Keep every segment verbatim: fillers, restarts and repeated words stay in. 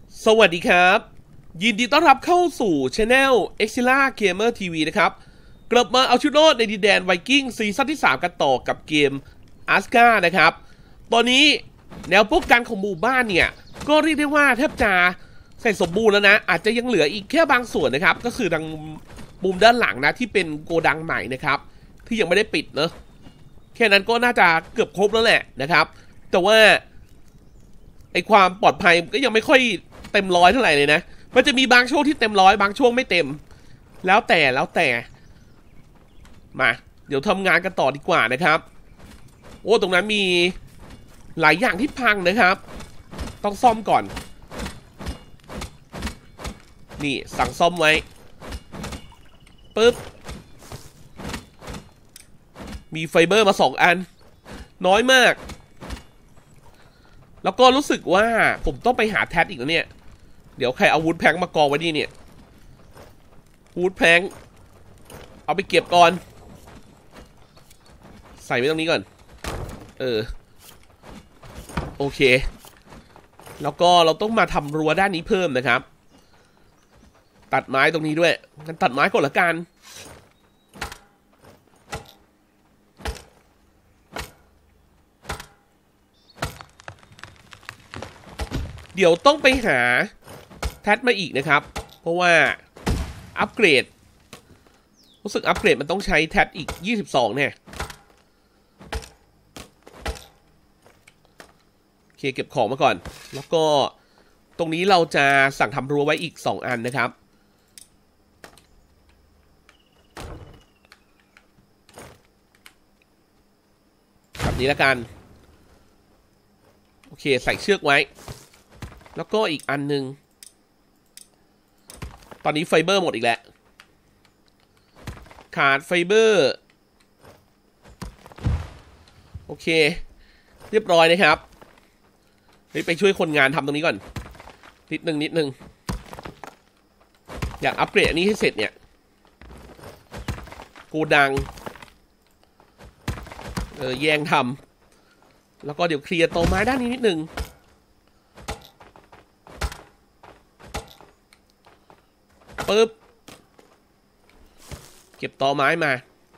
สวัสดีครับยินดีต้อนรับเข้าสู่ช anel Exila Gamer ที วี นะครับกลับมาเอาชุดรอดในดินแดนไวกิ้งซีซั่นที่สามกันต่อกับเกม Aska นะครับตอนนี้แนวป้องกันของหมู่บ้านเนี่ยก็เรียกได้ว่าแทบจะเสร็จสมบูรณ์แล้วนะอาจจะยังเหลืออีกแค่บางส่วนนะครับก็คือทางมุมด้านหลังนะที่เป็นโกดังใหม่นะครับที่ยังไม่ได้ปิดเนอะแค่นั้นก็น่าจะเกือบครบแล้วแหละนะครับแต่ว่าไอความปลอดภัยก็ยังไม่ค่อยเต็มร้อยเท่าไหร่เลยนะมันจะมีบางช่วงที่เต็มร้อยบางช่วงไม่เต็มแล้วแต่แล้วแต่มาเดี๋ยวทำงานกันต่อดีกว่านะครับโอ้ตรงนั้นมีหลายอย่างที่พังนะครับต้องซ่อมก่อนนี่สั่งซ่อมไว้ปึ๊บมีไฟเบอร์มาสองอันน้อยมากแล้วก็รู้สึกว่าผมต้องไปหาแท็ดอีกแล้วเนี่ยเดี๋ยวใครเอาวูดแพงมากองไว้ดีเนี่ยวูดแพงเอาไปเก็บก่อนใส่ไว้ตรงนี้ก่อนเออโอเคแล้วก็เราต้องมาทำรั้วด้านนี้เพิ่มนะครับตัดไม้ตรงนี้ด้วยกันตัดไม้ก่อนละกันเดี๋ยวต้องไปหาแท็ดมาอีกนะครับเพราะว่าอัปเกรดรู้สึกอัปเกรดมันต้องใช้แท็ดอีกยี่สิบสองเนี่ยโอเคเก็บของมาก่อนแล้วก็ตรงนี้เราจะสั่งทำรั้วไว้อีกสองอันนะครับแบบนี้ละกันโอเคใส่เชือกไว้แล้วก็อีกอันนึงตอนนี้ไฟเบอร์หมดอีกแล้วขาดไฟเบอร์โอเคเรียบร้อยนะครับไปช่วยคนงานทำตรงนี้ก่อนนิดนึงนิดนึงอยากอัปเกรดอันนี้ให้เสร็จเนี่ยโกดังเออแย่งทำแล้วก็เดี๋ยวเคลียร์โตไม้ด้านนี้นิดนึงปึ๊บเก็บตอไม้มา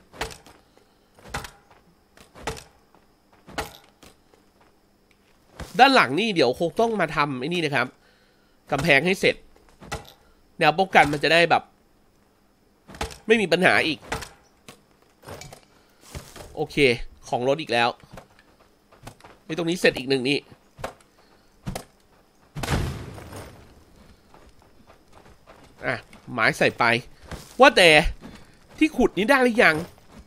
ด้านหลังนี่เดี๋ยวคงต้องมาทำไอ้นี่นะครับกำแพงให้เสร็จแนวป้องกันมันจะได้แบบไม่มีปัญหาอีกโอเคของรถอีกแล้วไอ้ตรงนี้เสร็จอีกหนึ่งนี่อ่ะไม้ใส่ไปว่าแต่ที่ขุดนี้ได้หรือยัง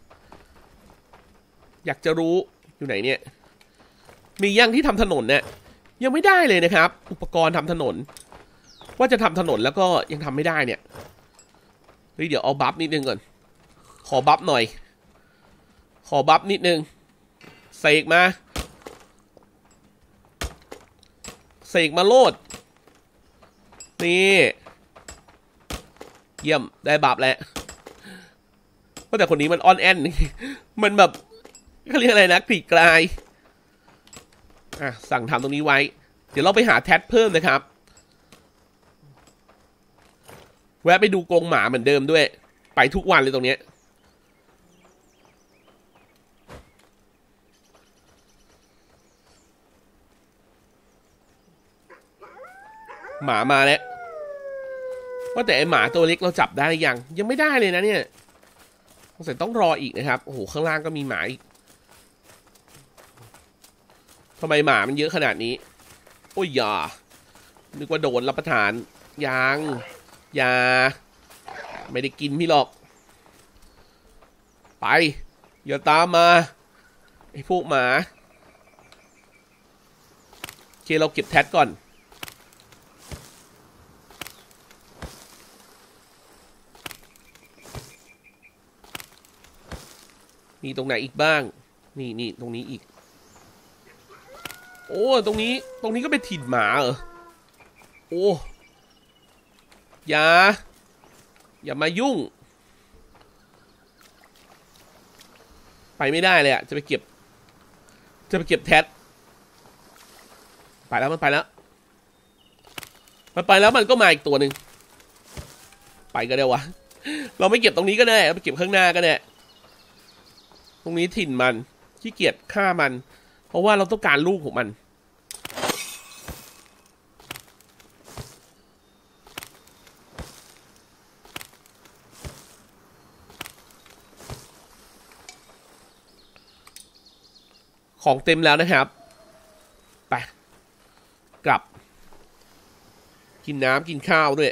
อยากจะรู้อยู่ไหนเนี่ยมียังที่ทำถนนเนี่ยยังไม่ได้เลยนะครับอุปกรณ์ทำถนนว่าจะทำถนนแล้วก็ยังทำไม่ได้เนี่ยเฮ้ยเดี๋ยวเอาบัฟนิดนึงก่อนขอบัฟหน่อยขอบัฟนิดนึงเสกมาเสกมาโลดนี่เยี่ยมได้บัฟแล้วก็แต่คนนี้มันออนแอนมันแบบเขาเรียกอะไรนะกรีดกลายอ่ะสั่งทำตรงนี้ไว้เดี๋ยวเราไปหาแท็ดเพิ่มนะครับแวะไปดูกรงหมาเหมือนเดิมด้วยไปทุกวันเลยตรงนี้หมามาแล้วว่าแต่ไอหมาตัวเล็กเราจับได้ยังยังไม่ได้เลยนะเนี่ยสงสัยต้องรออีกนะครับโอ้โหข้างล่างก็มีหมาอีกทำไมหมามันเยอะขนาดนี้โอ้ยอย่านึกว่าโดนรับประทานยังอย่าไม่ได้กินพี่หรอกไปอย่าตามมาไอ้พวกหมาโอเคเราเก็บแท็ดก่อนมีตรงไหนอีกบ้างนี่นี่ตรงนี้อีกโอ้ตรงนี้ตรงนี้ก็เป็นถิ่นหมาเหรอโอ้อย่าอย่ามายุ่งไปไม่ได้เลยอะจะไปเก็บจะไปเก็บแท็ดไปแล้วมันไปแล้วมันไปแล้วมันก็มาอีกตัวหนึ่งไปก็ได้วะเราไม่เก็บตรงนี้ก็ได้เราไปเก็บข้างหน้าก็ได้ตรงนี้ถิ่นมันขี้เกียจฆ่ามันเพราะว่าเราต้องการลูกของมันของเต็มแล้วนะครับไปกลับกินน้ำกินข้าวด้วย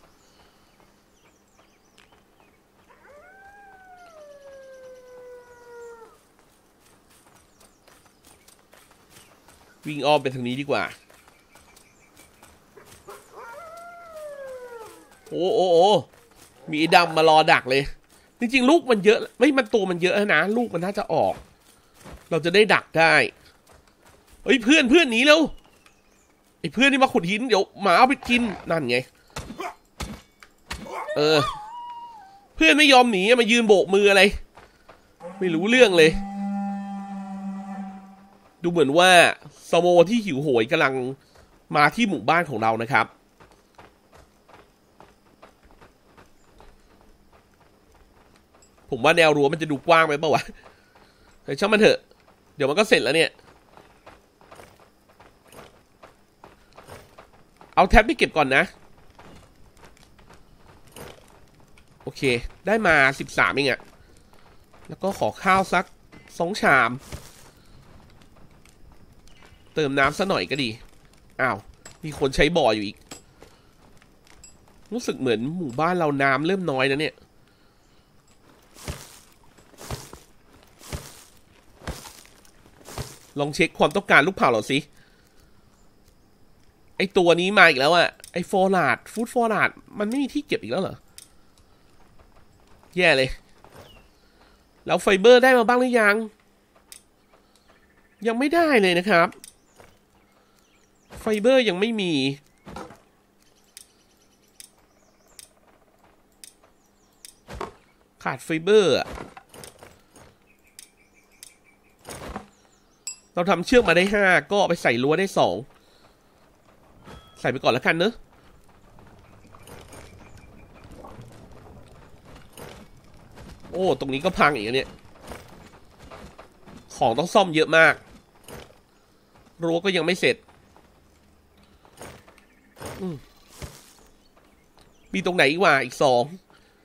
วิ่งอ้อมไปทางนี้ดีกว่าโอ้โอ้โอ้มีดำมารอดักเลยจริงๆลูกมันเยอะไม่มันตัวมันเยอะนะลูกมันน่าจะออกเราจะได้ดักได้เฮ้ยเพื่อนเพื่อนหนีแล้วไอ้เพื่อนนี่มาขุดหินเดี๋ยวหมาเอาไปกินนั่นไงเออเพื่อนไม่ยอมหนีมายืนโบกมืออะไรไม่รู้เรื่องเลยดูเหมือนว่าสโมที่หิวโหยกำลังมาที่หมู่บ้านของเรานะครับผมว่าแนวรั้วมันจะดูกว้างไปเปล่าวะแต่ช่างมันเถอะเดี๋ยวมันก็เสร็จแล้วเนี่ยเอาแท็บไปเก็บก่อนนะโอเคได้มาสิบสามเองอะแล้วก็ขอข้าวสักสองชามเติมน้ำซะหน่อยก็ดีอ้าวมีคนใช้บ่ออยู่อีกรู้สึกเหมือนหมู่บ้านเราน้ำเริ่มน้อยนะเนี่ยลองเช็คความต้องการลูกเผาเราสิไอตัวนี้มาอีกแล้วอะไอฟอร์ลาดฟู้ดฟอร์ลาดมันไม่มีที่เก็บอีกแล้วเหรอแย่เลยแล้วไฟเบอร์ได้มาบ้างหรือยังยังไม่ได้เลยนะครับไฟเบอร์ยังไม่มีขาดไฟเบอร์เราทำเชือกมาได้ห้าก็ไปใส่รั้วได้สองใส่ไปก่อนแล้วกันเนอะโอ้ตรงนี้ก็พังอีกเนี่ยของต้องซ่อมเยอะมากรั้วก็ยังไม่เสร็จมีตรงไหนอีกว่าอีกสอง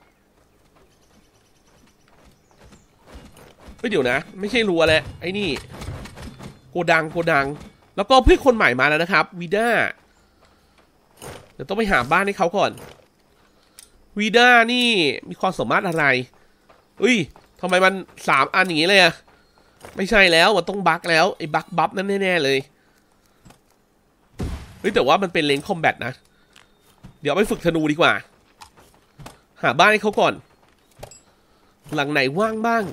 เฮ้ยเดี๋ยวนะไม่ใช่รั้วแล้วไอ้นี่โกดังโกดังแล้วก็เพื่อนคนใหม่มาแล้วนะครับวีด้าเดี๋ยวต้องไปหาบ้านให้เขาก่อนวีด้านี่มีความสามารถอะไรอุ้ยทำไมมันสามอันอย่างนี้เลยอะไม่ใช่แล้วมันต้องบั๊กแล้วไอ้บั๊กบัฟนั่นแน่ๆเลยเฮ้ยแต่ว่ามันเป็นเลนคอมแบทนะเดี๋ยวไปฝึกธนูดีกว่าหาบ้านให้เขาก่อนหลังไหนว่างบ้าง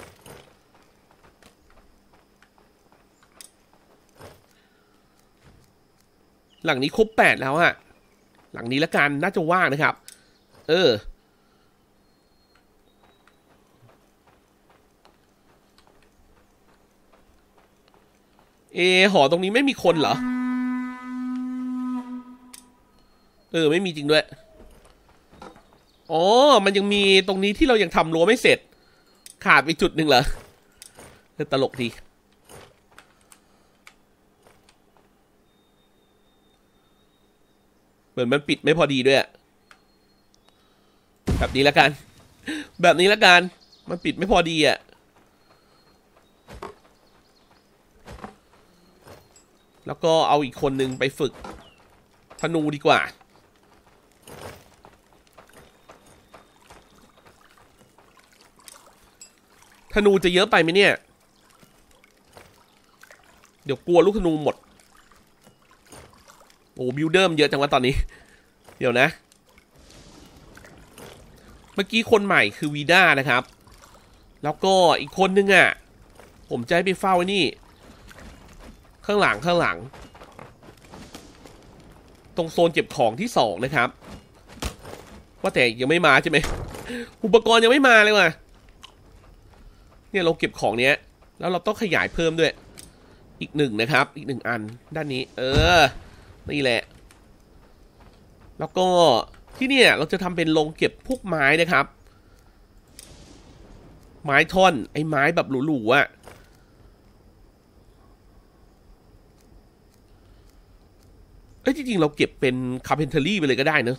หลังนี้ครบแปดแล้วอะหลังนี้ละกันน่าจะว่างนะครับเออเอหอตรงนี้ไม่มีคนเหรอเออไม่มีจริงด้วยอ๋อมันยังมีตรงนี้ที่เรายังทำรั้วไม่เสร็จขาดไปจุดหนึ่งเหรอตลกดีเหมือนมันปิดไม่พอดีด้วยแบบนี้ละกันแบบนี้ละกันมันปิดไม่พอดีอ่ะแล้วก็เอาอีกคนนึงไปฝึกธนูดีกว่าธนูจะเยอะไปไหมเนี่ยเดี๋ยวกลัวลูกธนูหมดโอ้บิลเดอร์เยอะจังวะตอนนี้เดี๋ยวนะเมื่อกี้คนใหม่คือวีด้านะครับแล้วก็อีกคนนึงอ่ะผมจะให้ไปเฝ้าไอ้นี่ข้างหลังข้างหลังตรงโซนเก็บของที่สองนะครับว่าแต่ยังไม่มาใช่ไหมอุปกรณ์ยังไม่มาเลยว่ะเนี่ยเราเก็บของเนี้ยแล้วเราต้องขยายเพิ่มด้วยอีกหนึ่งนะครับอีกหนึ่งอันด้านนี้เออนี่แหละแล้วก็ที่เนี่ยเราจะทำเป็นโรงเก็บพวกไม้นะครับไม้ท่อนไอ้ไม้แบบหรูๆอ่ะเอ้ยจริงๆเราเก็บเป็นคาร์เพนเทอรี่ไปเลยก็ได้เนอะ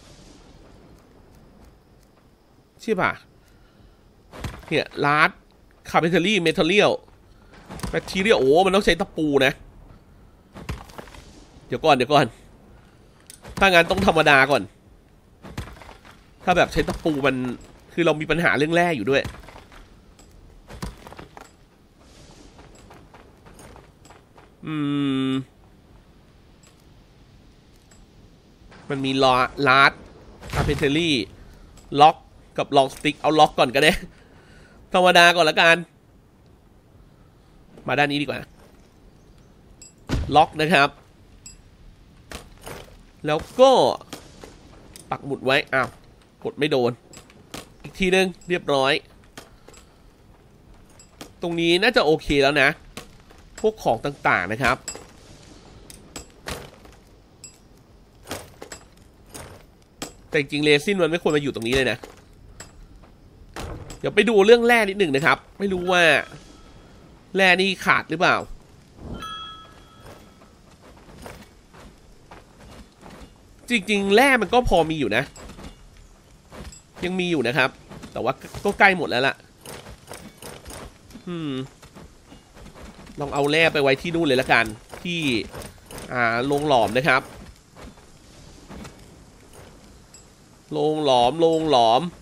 ใช่ป่ะเนี่ยลาร์ดคาร์เพนเทอรี่เมทัลเลียลแมททีเรียลโอ้มันต้องใช้ตะปูนะเดี๋ยวก่อนเดี๋ยวก่อนถ้างั้นต้องธรรมดาก่อนถ้าแบบใช้ตะปูมันคือเรามีปัญหาเรื่องแร่อยู่ด้วยอืมมันมีลอลาร์ดคาร์เพนเทอรี่ล็อกกับลองสติ๊กเอาล็อกก่อนก็ได้ธรรมดาก่อนละกันมาด้านนี้ดีกว่าล็อกนะครับแล้วก็ปักหมุดไว้อ้าวกดไม่โดนอีกทีนึงเรียบร้อยตรงนี้น่าจะโอเคแล้วนะพวกของต่างๆนะครับแต่จริงๆเรซินมันไม่ควรมาอยู่ตรงนี้เลยนะเดี๋ยวไปดูเรื่องแร่นิดหนึ่งนะครับไม่รู้ว่าแร่นี่ขาดหรือเปล่าจริงๆแร่มันก็พอมีอยู่นะยังมีอยู่นะครับแต่ว่าก็ใกล้หมดแล้วล่ะอืมลองเอาแร่ไปไว้ที่นู่นเลยละกันที่อ่าโรงหลอมนะครับโรงหลอมโรงหลอม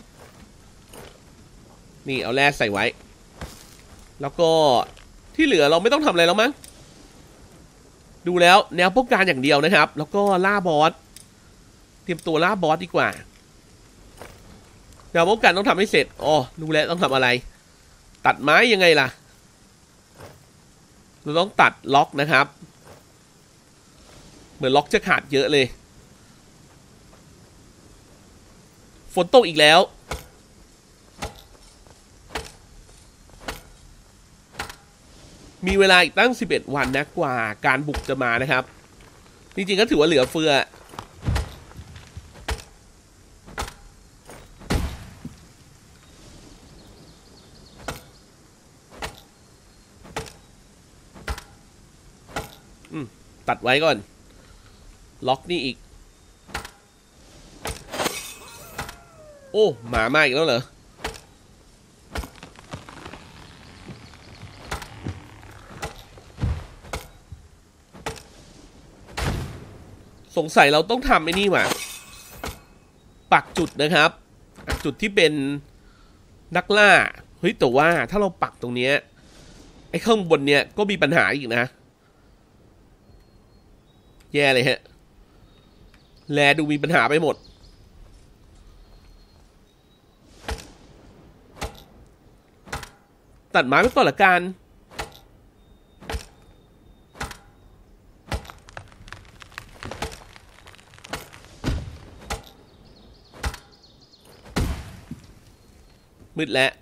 นี่เอาแร่ใส่ไว้แล้วก็ที่เหลือเราไม่ต้องทำอะไรแล้วมั้งดูแล้วแนวป้องกันอย่างเดียวนะครับแล้วก็ล่าบอสเตรียมตัวล่าบอสดีกว่าแนวป้องกันต้องทำให้เสร็จอ๋อดูแล้วต้องทำอะไรตัดไม้ยังไงล่ะเราต้องตัดล็อกนะครับเหมือนล็อกจะขาดเยอะเลยฝนตกอีกแล้วมีเวลาอีกตั้งสิบเอ็ดวันนะกว่าการบุกจะมานะครับจริงๆก็ถือว่าเหลือเฟืออืมตัดไว้ก่อนล็อกนี่อีกโอ้หมามาอีกแล้วเหรอสงสัยเราต้องทำไอ้นี่ว่ะปักจุดนะครับจุดที่เป็นนักล่าเฮ้ยแต่ว่าถ้าเราปักตรงนี้ไอ้ข้างบนเนี้ยก็มีปัญหาอีกนะแย่เลยฮะแลดูมีปัญหาไปหมดตัดไม้ไปก่อนละกันมืดแล้ว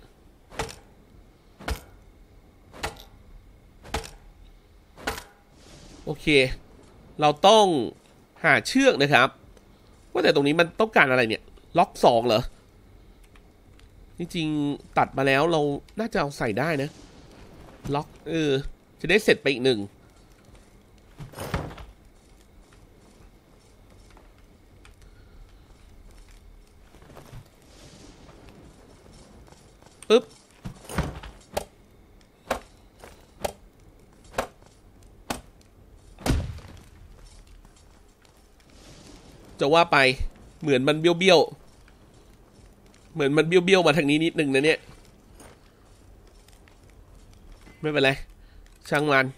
โอเคเราต้องหาเชือกนะครับว่าแต่ตรงนี้มันต้องการอะไรเนี่ยล็อกสองเหรอจริงๆตัดมาแล้วเราน่าจะเอาใส่ได้นะล็อกเออจะได้เสร็จไปอีกหนึ่งปึ๊บจะว่าไปเหมือนมันเบี้ยวๆเหมือนมันเบี้ยวๆมาทางนี้นิดนึงนะเนี่ยไม่เป็นไรช่างมัน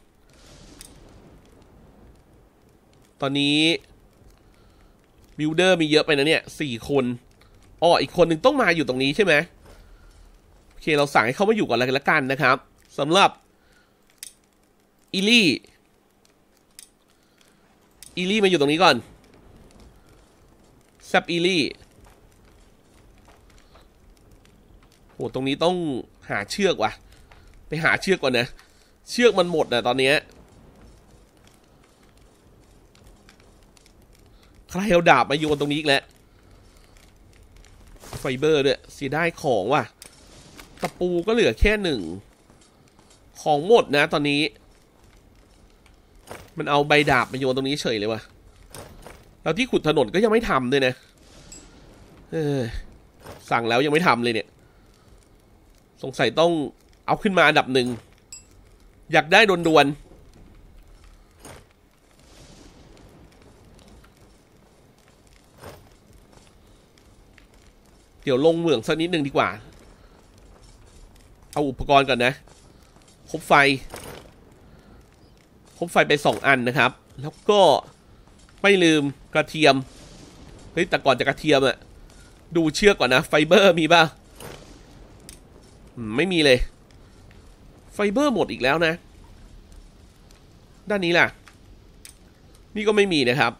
ตอนนี้บิลเดอร์มีเยอะไปนะเนี่ยสี่คนอ๋ออีกคนหนึ่งต้องมาอยู่ตรงนี้ใช่ไหมโอเคเราสั่งให้เขามาอยู่ก่อนละกันนะครับสำหรับอีลี่อีลี่มาอยู่ตรงนี้ก่อนแซปอีลี่โหตรงนี้ต้องหาเชือกว่ะไปหาเชือกก่อนนะเชือกมันหมดนะตอนนี้ใครเอาดาบมาโยนตรงนี้อีกแล้วไฟเบอร์ด้วยเสียดายของว่ะตะปูก็เหลือแค่หนึ่งของหมดนะตอนนี้มันเอาใบดาบมาโยนตรงนี้เฉยเลยว่ะแล้วที่ขุดถนนก็ยังไม่ทำด้วยนะเออสั่งแล้วยังไม่ทำเลยเนี่ยสงสัยต้องเอาขึ้นมาอันดับหนึ่งอยากได้ด่วนๆเดี๋ยวลงเหมืองสักนิดหนึ่งดีกว่าเอาอุปกรณ์ก่อนนะคบไฟคบไฟไปสองอันนะครับแล้วก็ไม่ลืมกระเทียมเฮ้ยแต่ก่อนจะกระเทียมอะดูเชือกก่อนนะไฟเบอร์มีป่ะไม่มีเลยไฟเบอร์หมดอีกแล้วนะด้านนี้ล่ะนี่ก็ไม่มีนะครับ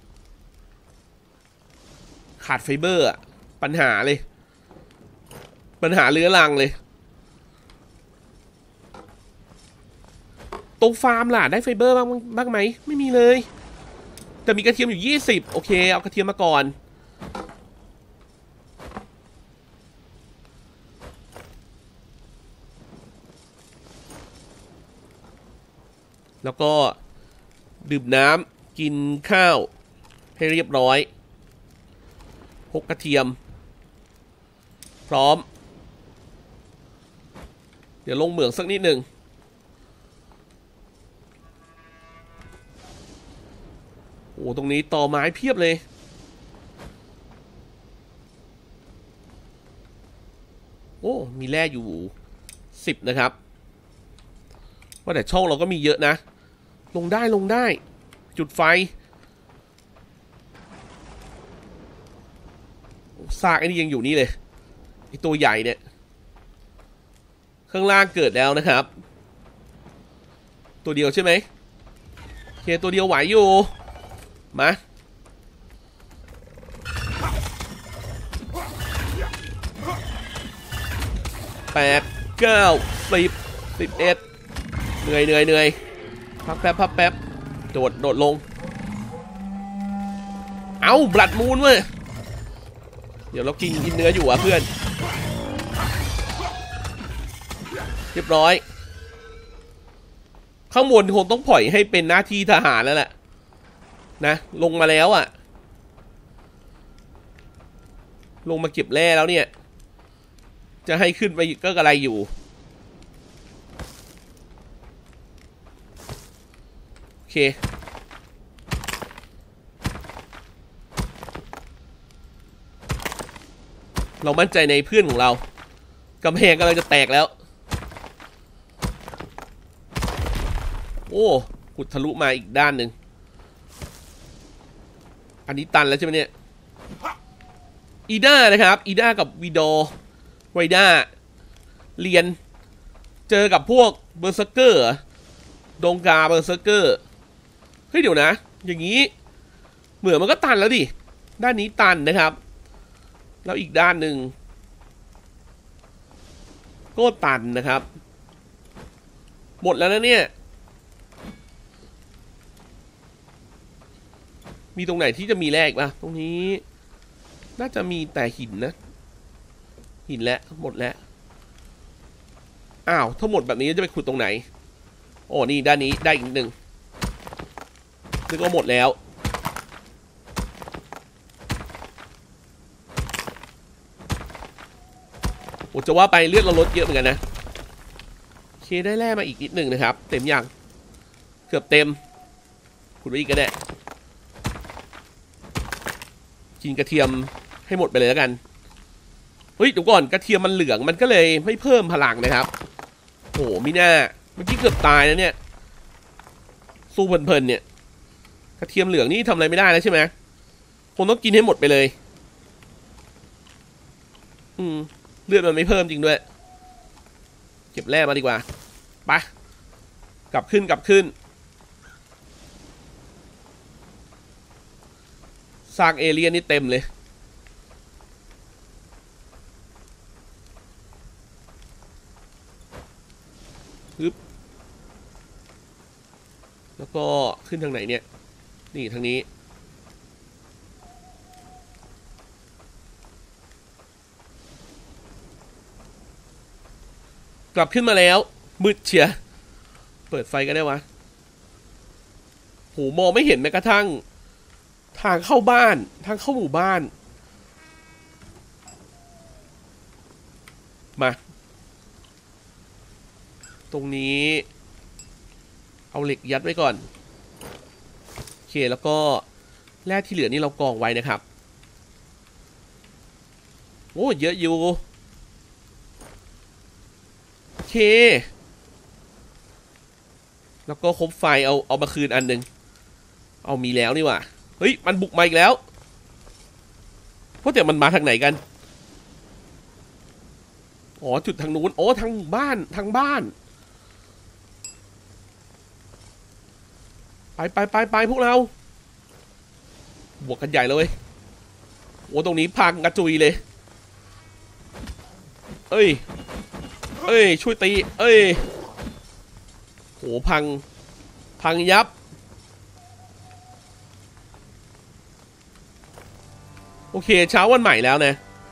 ขาดไฟเบอร์อะปัญหาเลยปัญหาเรื้อรังเลยตรงฟาร์มล่ะได้ไฟเบอร์บ้างบ้างไหมไม่มีเลยแต่มีกระเทียมอยู่ยี่สิบโอเคเอากระเทียมมาก่อนแล้วก็ดื่มน้ำกินข้าวให้เรียบร้อยพกกระเทียมพร้อมเดี๋ยวลงเหมืองสักนิดหนึ่งโอ้ตรงนี้ต่อไม้เพียบเลยโอ้มีแร่อยู่สิบนะครับว่าแต่ช่องเราก็มีเยอะนะลงได้ลงได้จุดไฟซากไอ้นี่ยังอยู่นี่เลยไอ้ตัวใหญ่เนี่ยข้างล่างเกิดแล้วนะครับตัวเดียวใช่ไหมโอเคตัวเดียวไหวอยู่มาแปดเก้าสิบสิบเอ็ดเหนื่อยเหนื่อยเหนื่อยพักแป๊บพักแป๊บโดดโดดลงเอาบลัดมูนเว้ยเดี๋ยวเรากินกินเนื้ออยู่อ่ะเพื่อนเรียบร้อยข้างบนคงต้องปล่อยให้เป็นหน้าที่ทหารแล้วแหละนะลงมาแล้วอ่ะลงมาเก็บแร่แล้วเนี่ยจะให้ขึ้นไปก็อะไรอยู่โอเคเรามั่นใจในเพื่อนของเรากำแพงกำลังจะแตกแล้วโอ้ขุดทะลุมาอีกด้านหนึ่งอันนี้ตันแล้วใช่ไหมเนี่ยอีด้านะครับอีด้ากับวีดอไวด้าเรียนเจอกับพวกเบอร์เซอร์เกอร์ดงกาเบอร์เซอร์เกอร์เฮ้ยเดี๋ยวนะอย่างนี้เหมือนมันก็ตันแล้วดิด้านนี้ตันนะครับแล้วอีกด้านหนึ่งก็ตันนะครับหมดแล้วนะเนี่ยมีตรงไหนที่จะมีแร่อีกป่ะตรงนี้น่าจะมีแต่หินนะหินแล้วหมดแล้วอ้าวถ้าหมดแบบนี้จะไปขุดตรงไหนโอ้นี่ด้านนี้ได้อีกหนึ่งนึกว่าหมดแล้วโอ้จะว่าไปเลือดเราลดเยอะเหมือนกันนะโอเคได้แร่มาอีกนิดหนึ่งนะครับเต็มยังเกือบเต็มขุดไว้อีกก็ได้กินกระเทียมให้หมดไปเลยแล้วกันเฮ้ยเดี๋ยวก่อนกระเทียมมันเหลืองมันก็เลยไม่เพิ่มพลังนะครับโอ้มิน่าเมื่อกี้เกือบตายแล้วเนี่ยสู้เพลินๆเนี่ยกระเทียมเหลืองนี่ทำอะไรไม่ได้แล้วใช่ไหมคงต้องกินให้หมดไปเลยอืมเลือดมันไม่เพิ่มจริงด้วยเก็บแร่มาดีกว่าไปกลับขึ้นกลับขึ้นซากเอเลี่ยนนี่เต็มเลยปึ๊บแล้วก็ขึ้นทางไหนเนี่ยนี่ทางนี้กลับขึ้นมาแล้วมืดเชียเปิดไฟกันได้วะโหมองไม่เห็นแม้กระทั่งทางเข้าบ้านทางเข้าหมู่บ้านมาตรงนี้เอาเหล็กยัดไว้ก่อนโอเคแล้วก็แร่ที่เหลือนี่เรากองไว้นะครับโอ้เยอะอยู่โอเคแล้วก็คบไฟเอาเอามาคืนอันหนึ่งเอามีแล้วนี่ว่ะเฮ้ยมันบุกมาอีกแล้วเพราะแต่มันมาทางไหนกันอ๋อจุดทางนู้นโอ้ทางบ้านทางบ้านไปไปไปไปพวกเราบวกกันใหญ่เลยโอ้ตรงนี้พังกระจุยเลยเอ้ยเอ้ยช่วยตีเอ้ยโหพังพังยับโอเคเช้าวันใหม่แล้วนะ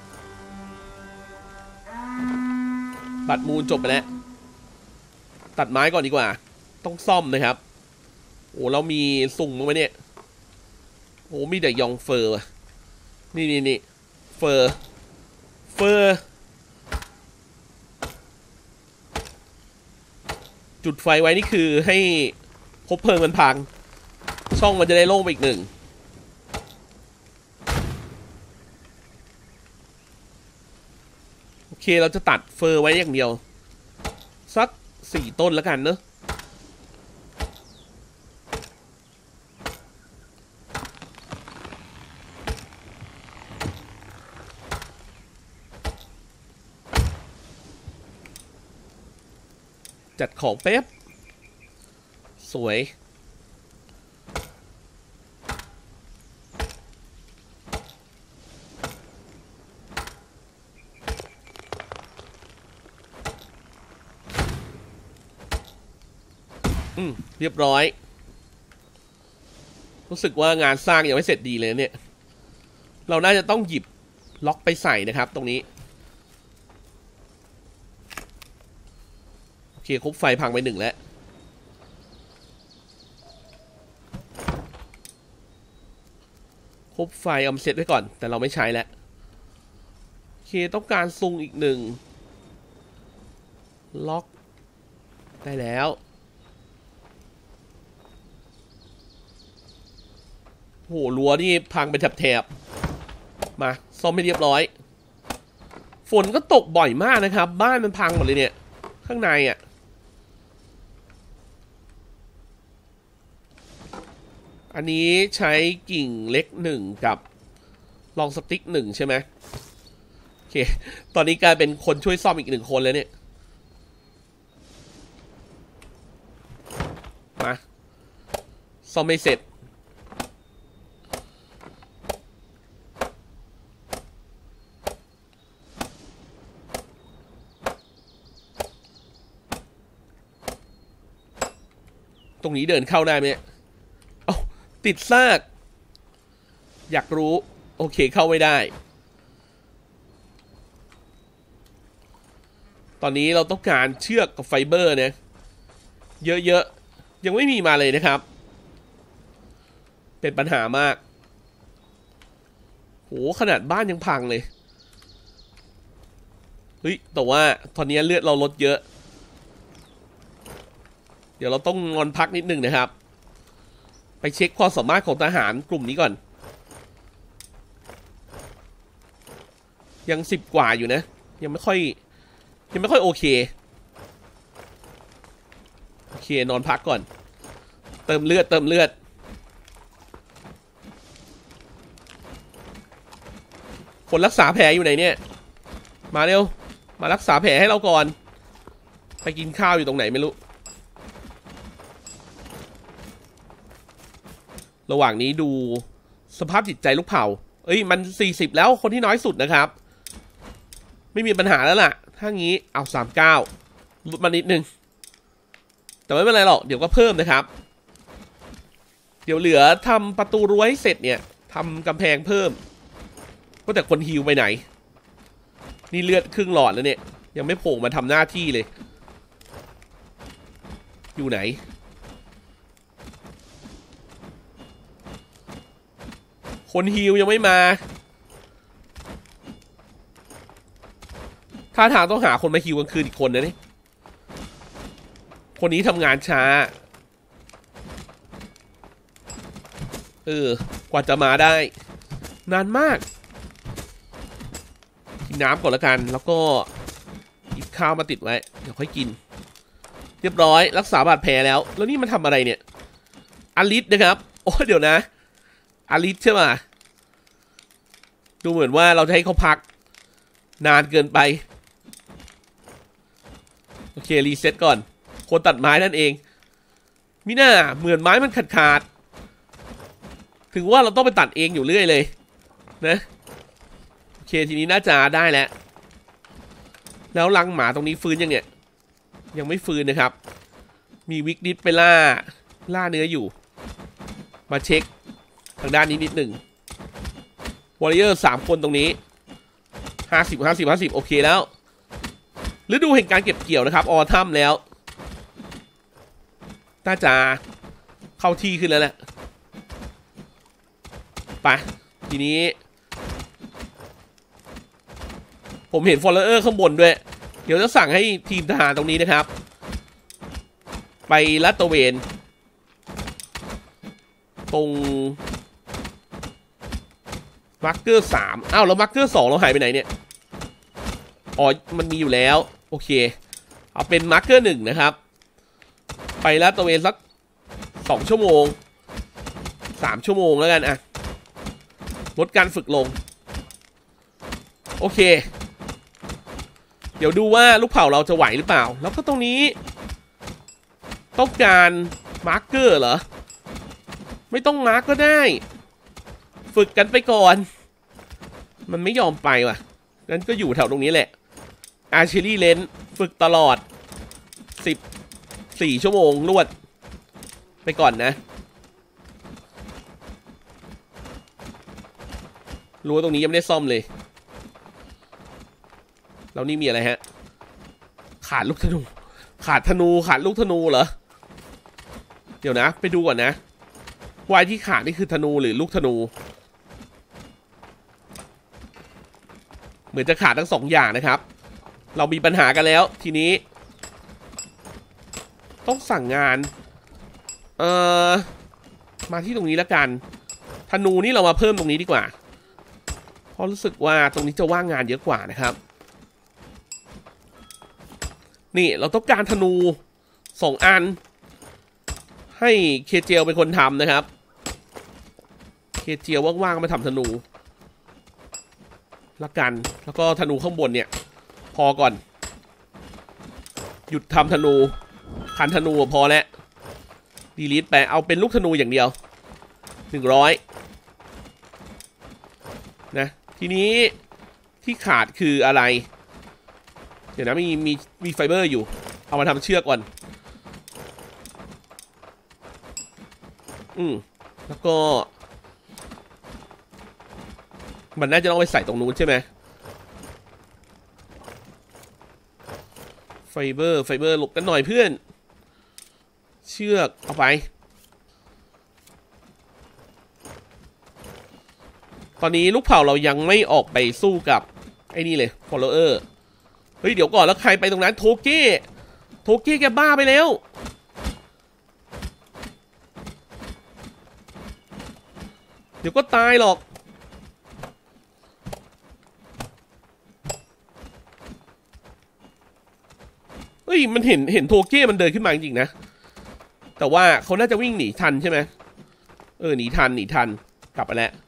บัตรมูลจบไปแล้วตัดไม้ก่อนดีกว่าต้องซ่อมนะครับโอ้เรามีสุ่งมั้งไหมเนี่ยโอ้มีแต่ยองเฟอร์นี่นี่นี่เฟอร์เฟอร์จุดไฟไว้นี่คือให้คบเพลิงมันพังช่องมันจะได้โล่งไปอีกหนึ่งโอเคเราจะตัดเฟอร์ไว้อย่างเดียวสักสี่ต้นแล้วกันเนอะจัดของเป๊บสวยอืมเรียบร้อยรู้สึกว่างานสร้างยังไม่เสร็จดีเลยเนี่ยเราน่าจะต้องหยิบล็อกไปใส่นะครับตรงนี้โอเคครบไฟพังไปหนึ่งแล้วครบไฟเอามาเซตไว้ก่อนแต่เราไม่ใช้แล้วโอเคต้องการซุงอีกหนึ่งล็อกได้แล้วโหรั้วนี่พังเป็นแถบๆมาซ่อมให้เรียบร้อยฝนก็ตกบ่อยมากนะครับบ้านมันพังหมดเลยเนี่ยข้างในอ่ะอันนี้ใช้กิ่งเล็กหนึ่งกับลองสติ๊กหนึ่งใช่ไหมโอเคตอนนี้กลายเป็นคนช่วยซ่อมอีกหนึ่งคนเลยเนี่ยมาซ่อมไม่เสร็จตรงนี้เดินเข้าได้ไหมเอ้าติดซากอยากรู้โอเคเข้าไม่ได้ตอนนี้เราต้องการเชือกกับไฟเบอร์เนี่ยเยอะๆยังไม่มีมาเลยนะครับเป็นปัญหามากโหขนาดบ้านยังพังเลยเฮ้ยแต่ว่าตอนนี้เลือดเราลดเยอะเดี๋ยวเราต้องงอนพักนิดนึงนะครับไปเช็คความสามารถของทหารกลุ่มนี้ก่อนยังสิบกว่าอยู่นะยังไม่ค่อยยังไม่ค่อยโอเคโอเคนอนพักก่อนเติมเลือดเติมเลือดคนรักษาแผลอยู่ไหนเนี่ยมาเร็วมารักษาแผลให้เราก่อนไปกินข้าวอยู่ตรงไหนไม่รู้ระหว่างนี้ดูสภาพจิตใจลูกเผ่าเอ้ยมันสี่สิบแล้วคนที่น้อยสุดนะครับไม่มีปัญหาแล้วล่ะถ้างี้เอาสามสิบเก้าลดมานิดนึงแต่ไม่เป็นไรหรอกเดี๋ยวก็เพิ่มนะครับเดี๋ยวเหลือทำประตูรั้วให้เสร็จเนี่ยทำกำแพงเพิ่มก็แต่คนฮิวไปไหนนี่เลือดครึ่งหลอดแล้วเนี่ยยังไม่โผล่มาทำหน้าที่เลยอยู่ไหนคนฮีลยังไม่มาท่าทางต้องหาคนมาฮีลกลางคืนอีกคนนะนี่คนนี้ทำงานช้าเออกว่าจะมาได้นานมากกินน้ำก่อนละกันแล้วก็หยิบข้าวมาติดไว้เดี๋ยวค่อยกินเรียบร้อยรักษาบาดแผลแล้วแล้วนี่มันทำอะไรเนี่ยอลิสนะครับโอ้เดี๋ยวนะอลิสใช่ไหมดูเหมือนว่าเราจะให้เขาพักนานเกินไปโอเครีเซ็ตก่อนคนตัดไม้นั่นเองมิน่าเหมือนไม้มันขาดขาดถึงว่าเราต้องไปตัดเองอยู่เรื่อยเลยนะโอเคทีนี้น่าจะได้แล้วแล้วรังหมาตรงนี้ฟื้นยังเนี่ยยังไม่ฟื้นนะครับมีวิกดิสไปล่าล่าเนื้ออยู่มาเช็คทางด้านนี้นิดหนึ่งวอริเออร์สามคนตรงนี้ห้าสิบห้าสิบห้าสิบโอเคแล้วฤดูแห่งการเก็บเกี่ยวนะครับออทัมแล้วน่าจะเข้าที่ขึ้นแล้วแหละไปทีนี้ผมเห็นฟอลเลอร์ข้างบนด้วยเดี๋ยวจะสั่งให้ทีมทหารตรงนี้นะครับไปลาดตระเวนตรงมาร์คเกอร์สามอ้าวแล้วมาร์คเกอร์สองเราหายไปไหนเนี่ยอ๋อมันมีอยู่แล้วโอเคเอาเป็นมาร์คเกอร์หนึ่งนะครับไปลาดตระเวนสักสองชั่วโมงสามชั่วโมงแล้วกันอ่ะลดการฝึกลงโอเคเดี๋ยวดูว่าลูกเผ่าเราจะไหวหรือเปล่าแล้วก็ตรงนี้ต้องการมาร์คเกอร์เหรอไม่ต้องมาร์กก็ได้ฝึกกันไปก่อนมันไม่ยอมไปว่ะงั้นก็อยู่แถวตรงนี้แหละอาร์เชอรี่เลนฝึกตลอดสิบสี่ชั่วโมงรวดไปก่อนนะรู้ว่าตรงนี้ยังไม่ได้ซ่อมเลยแล้วนี่มีอะไรฮะขาดลูกธนูขาดธนูขาดลูกธนูเหรอเดี๋ยวนะไปดูก่อนนะวายที่ขาดนี่คือธนูหรือลูกธนูเหมือนจะขาดทั้งสองอย่างนะครับเรามีปัญหากันแล้วทีนี้ต้องสั่งงานเอ่อมาที่ตรงนี้แล้วกันธนูนี่เรามาเพิ่มตรงนี้ดีกว่าเพราะรู้สึกว่าตรงนี้จะว่างงานเยอะกว่านะครับนี่เราต้องการธนูสองอันให้เคเจลเป็นคนทำนะครับเคเจลว่างๆมาทำธนูละกันแล้วก็ธนูข้างบนเนี่ยพอก่อนหยุดทำธนูคันธนูพอแล้วดีลิทไปเอาเป็นลูกธนูอย่างเดียวหนึ่งร้อยนะทีนี้ที่ขาดคืออะไรเดี๋ยวนะมีมีมีไฟเบอร์อยู่เอามาทำเชือกก่อนอืมแล้วก็มันน่าจะต้องไปใส่ตรงนู้นใช่ไหมไฟเบอร์ไฟเบอร์หลบกันหน่อยเพื่อนเชือกเอาไปตอนนี้ลูกเผ่าเรายังไม่ออกไปสู้กับไอ้นี่เลยฟอลโลเออร์เฮ้ยเดี๋ยวก่อนแล้วใครไปตรงนั้นโทเก้โทเก้แกบ้าไปแล้วเดี๋ยวก็ตายหรอกเฮ้ยมันเห็นเห็นโทเก้มันเดินขึ้นมาจริงๆนะแต่ว่าเขาน่าจะวิ่งหนีทันใช่ไหมเออหนีทันหนีทันกลับไปแล้ว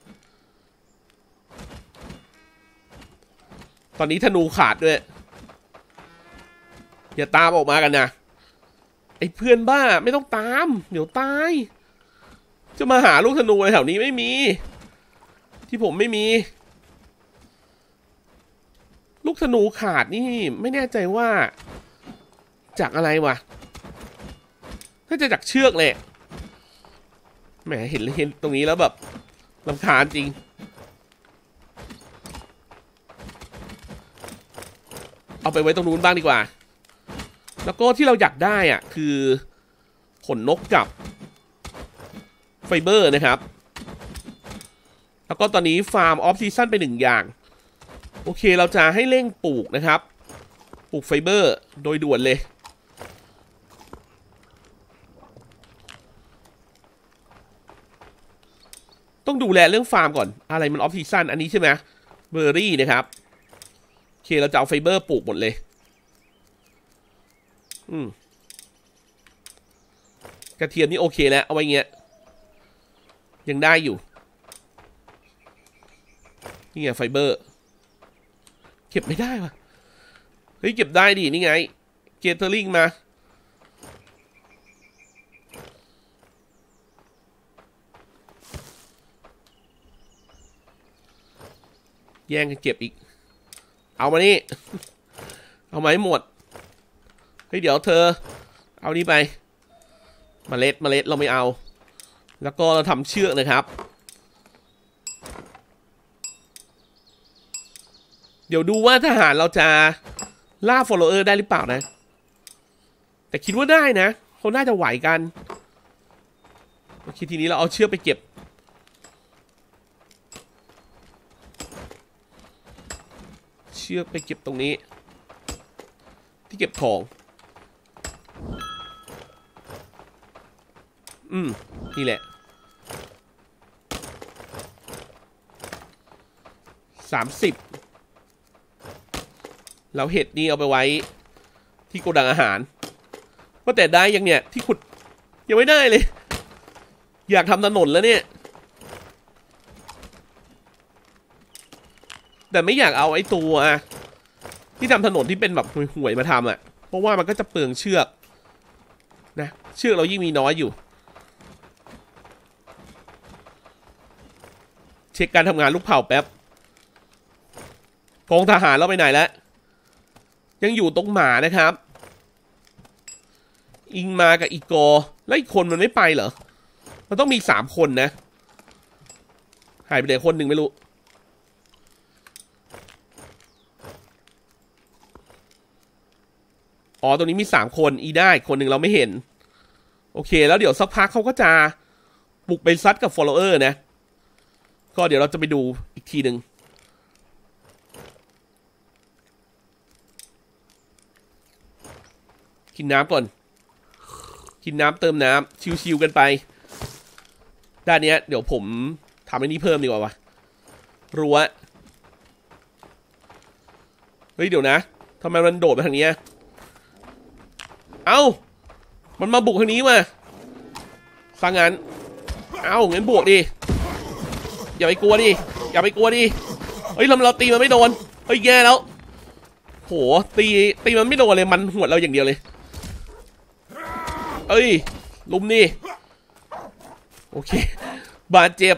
ตอนนี้ธนูขาดด้วยอย่าตามออกมากันนะไอ้เพื่อนบ้าไม่ต้องตามเดี๋ยวตายจะมาหาลูกธนูในแถวนี้ไม่มีที่ผมไม่มีลูกธนูขาดนี่ไม่แน่ใจว่าจากอะไรวะน่าจะจากเชือกแหละแหมเห็นเห็นตรงนี้แล้วแบบรำคาญจริงเอาไปไว้ตรงนู้นบ้างดีกว่าแล้วก็ที่เราอยากได้อ่ะคือขนนกกับไฟเบอร์นะครับแล้วก็ตอนนี้ฟาร์มออฟซีซั่นไปหนึ่งอย่างโอเคเราจะให้เร่งปลูกนะครับปลูกไฟเบอร์โดยด่วนเลยต้องดูแลเรื่องฟาร์มก่อนอะไรมันออฟซีซั่นอันนี้ใช่ไหมเบอร์รี่นะครับโอเคเราจะเอาไฟเบอร์ปลูกหมดเลยอืมกระเทียมนี่โอเคแล้วเอาไว้เงี้ยยังได้อยู่นี่ไงไฟเบอร์เก็บไม่ได้วะเฮ้ยเก็บได้ดินี่ไงเกเทอริงมาแย่งกันเก็บอีกเอามานี่เอามาให้หมดเฮ้ยเดี๋ยวเธอเอานี่ไปเมล็ดเมล็ดเราไม่เอาแล้วก็เราทำเชือกนะครับเดี๋ยวดูว่าทหารเราจะล่า follower ได้หรือเปล่านะแต่คิดว่าได้นะเขาน่าจะไหวกันโอเคทีนี้เราเอาเชือกไปเก็บเชือกไปเก็บตรงนี้ที่เก็บของอืมนี่แหละสามสิบแล้วเห็ดนี่เอาไปไว้ที่โกดังอาหารว่าแต่ได้ยังเนี่ยที่ขุดยังไม่ได้เลยอยากทำถนนแล้วเนี่ยแต่ไม่อยากเอาไอ้ตัวที่ทำถนนที่เป็นแบบห่วยๆมาทำอ่ะเพราะว่ามันก็จะเปลืองเชือกนะเชือกเรายิ่งมีน้อยอยู่เช็คการทำงานลูกเผาแป๊บกองทหารเราไปไหนแล้วยังอยู่ตรงหมานะครับอิงมากับอีกอแล้วอีกคนมันไม่ไปเหรอมันต้องมีสามคนนะหายไปไหนคนหนึ่งไม่รู้อ๋อตรงนี้มีสามคนอีได้คนหนึ่งเราไม่เห็นโอเคแล้วเดี๋ยวสักพักเขาก็จะบุกไปซัดกับ follower นะก็เดี๋ยวเราจะไปดูอีกทีหนึ่งกินน้ำก่อนกินน้ำเติมน้ำชิวๆกันไปด้านนี้เดี๋ยวผมทำไอ้นี้เพิ่มดีกว่าวะรั้วเฮ้ยเดี๋ยวนะทำไมมันโดดไปทางนี้เอ้ามันมาบุกทางนี้มาฟังงั้นเอ้างั้นบวกดิอย่าไปกลัวดิอย่าไปกลัวดิเฮ้ยเราเราตีมันไม่โดนเฮ้ยแย่แล้วโหตีตีมันไม่โดนเลยมันหัวเราอย่างเดียวเลยเอ้ยลุมนี่โอเคบาดเจ็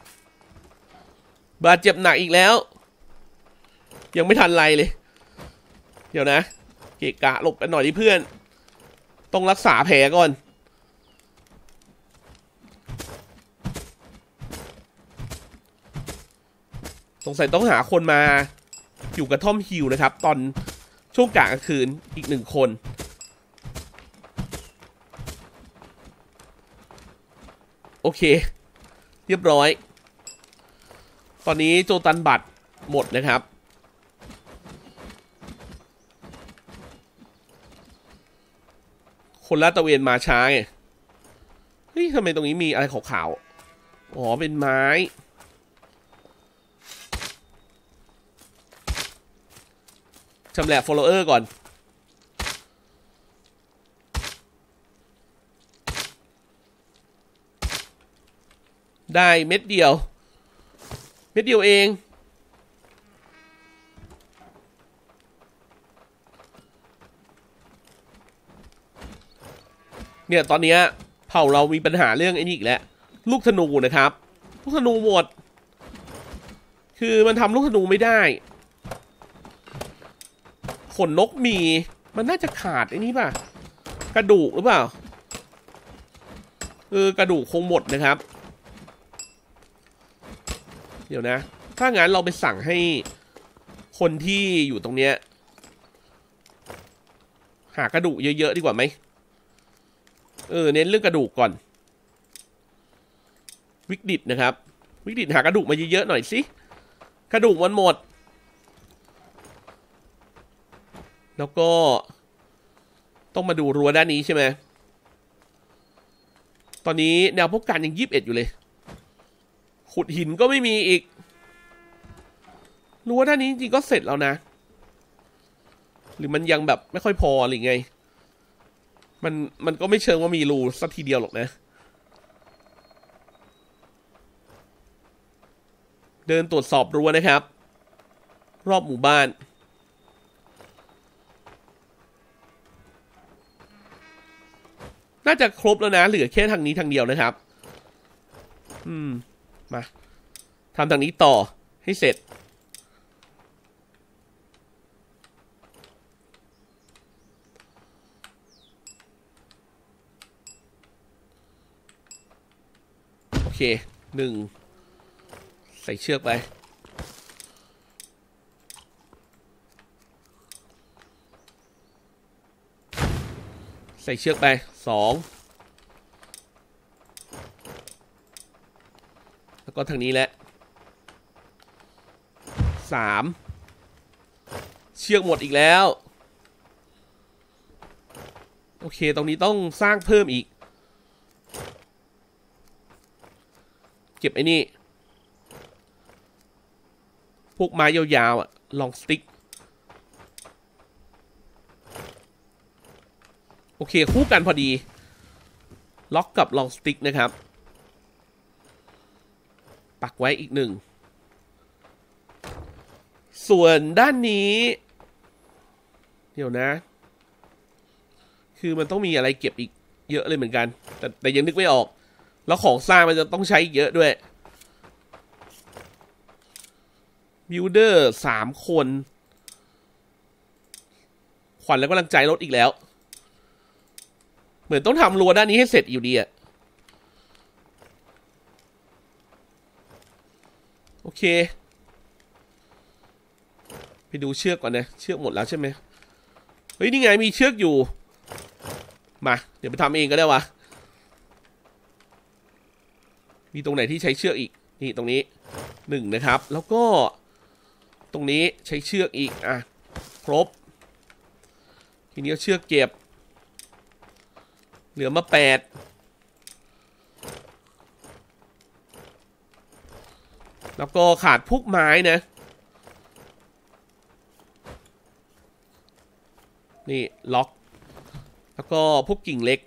บบาดเจ็บหนักอีกแล้วยังไม่ทันไรเลยเดี๋ยวนะเกะกะหลบกันหน่อยดิเพื่อนต้องรักษาแผลก่อนสงสัยต้องหาคนมาอยู่กับท่อมฮิลนะครับตอนช่วงกลางคืนอีกหนึ่งคนโอเคเรียบร้อยตอนนี้โจตันบัตรหมดนะครับคนลาดตระเวนมาช้าไงเฮ้ยทำไมตรงนี้มีอะไรขาวๆอ๋อเป็นไม้ชำแหละ follower ก่อนได้เม็ดเดียวเม็ดเดียวเองเนี่ยตอนนี้เผ่าเรามีปัญหาเรื่องไอ้นี่อีกแล้วลูกธนูนะครับลูกธนูหมดคือมันทำลูกธนูไม่ได้ขนนกมีมันน่าจะขาดไอ้นี่ป่ะกระดูกหรือเปล่าเออกระดูกคงหมดนะครับเดี๋ยวนะถ้างั้นเราไปสั่งให้คนที่อยู่ตรงเนี้ยหากระดูกเยอะๆดีกว่าไหมเออเน้นเรื่องกระดูกก่อนวิกฤตนะครับวิกฤตหากระดูกมาเยอะๆหน่อยสิกระดูกมันหมดแล้วก็ต้องมาดูรั้วด้านนี้ใช่ไหมตอนนี้แนวป้องกันยังยี่สิบเอ็ดอยู่เลยขุดหินก็ไม่มีอีกรั้วด้านนี้จริงๆก็เสร็จแล้วนะหรือมันยังแบบไม่ค่อยพอหรือไงมันมันก็ไม่เชิงว่ามีรูสักทีเดียวหรอกนะเดินตรวจสอบรั้วนะครับรอบหมู่บ้านน่าจะครบแล้วนะเหลือแค่ทางนี้ทางเดียวนะครับอืมมาทำทางนี้ต่อให้เสร็จโอเคหนึ่งใส่เชือกไปใส่เชือกไปสองแล้วก็ทางนี้แหละสามเชือกหมดอีกแล้วโอเคตรงนี้ต้องสร้างเพิ่มอีกเก็บไอ้นี่พวกไม้ยาวๆอ่ะลองสติ๊กโอเคคู่กันพอดีล็อกกับลองสติ๊กนะครับปักไว้อีกหนึ่งส่วนด้านนี้เดี๋ยวนะคือมันต้องมีอะไรเก็บอีกเยอะเลยเหมือนกันแต่แต่ยังนึกไม่ออกแล้วของสร้างมันจะต้องใช้เยอะด้วยบิลเดอร์สามคนขวัญและกำลังใจลดอีกแล้วเหมือนต้องทำรั้วด้านนี้ให้เสร็จอยู่ดีอะโอเคไปดูเชือกก่อนนะเชือกหมดแล้วใช่ไหมเฮ้ยนี่ไงมีเชือกอยู่มาเดี๋ยวไปทำเองก็ได้วะมีตรงไหนที่ใช้เชือกอีกนี่ตรงนี้หนึ่งนะครับแล้วก็ตรงนี้ใช้เชือกอีกอ่ะครบทีนี้เอาเชือกเก็บเหลือมาแปดแล้วก็ขาดพวกไม้นะนี่ล็อกแล้วก็พวกกิ่งเล็ก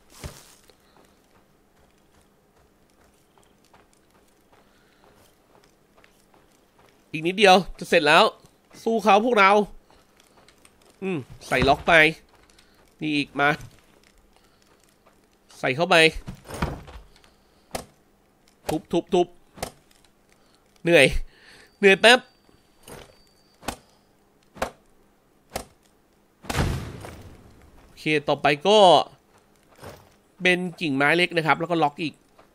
อีกนิดเดียวจะเสร็จแล้วสู้เขาพวกเราอืมใส่ล็อกไปนี่อีกมาใส่เข้าไปทุบทุบทุบเหนื่อยเหนื่อยแป๊บโอเคต่อไปก็เป็นกิ่งไม้เล็กนะครับแล้วก็ล็อกอีก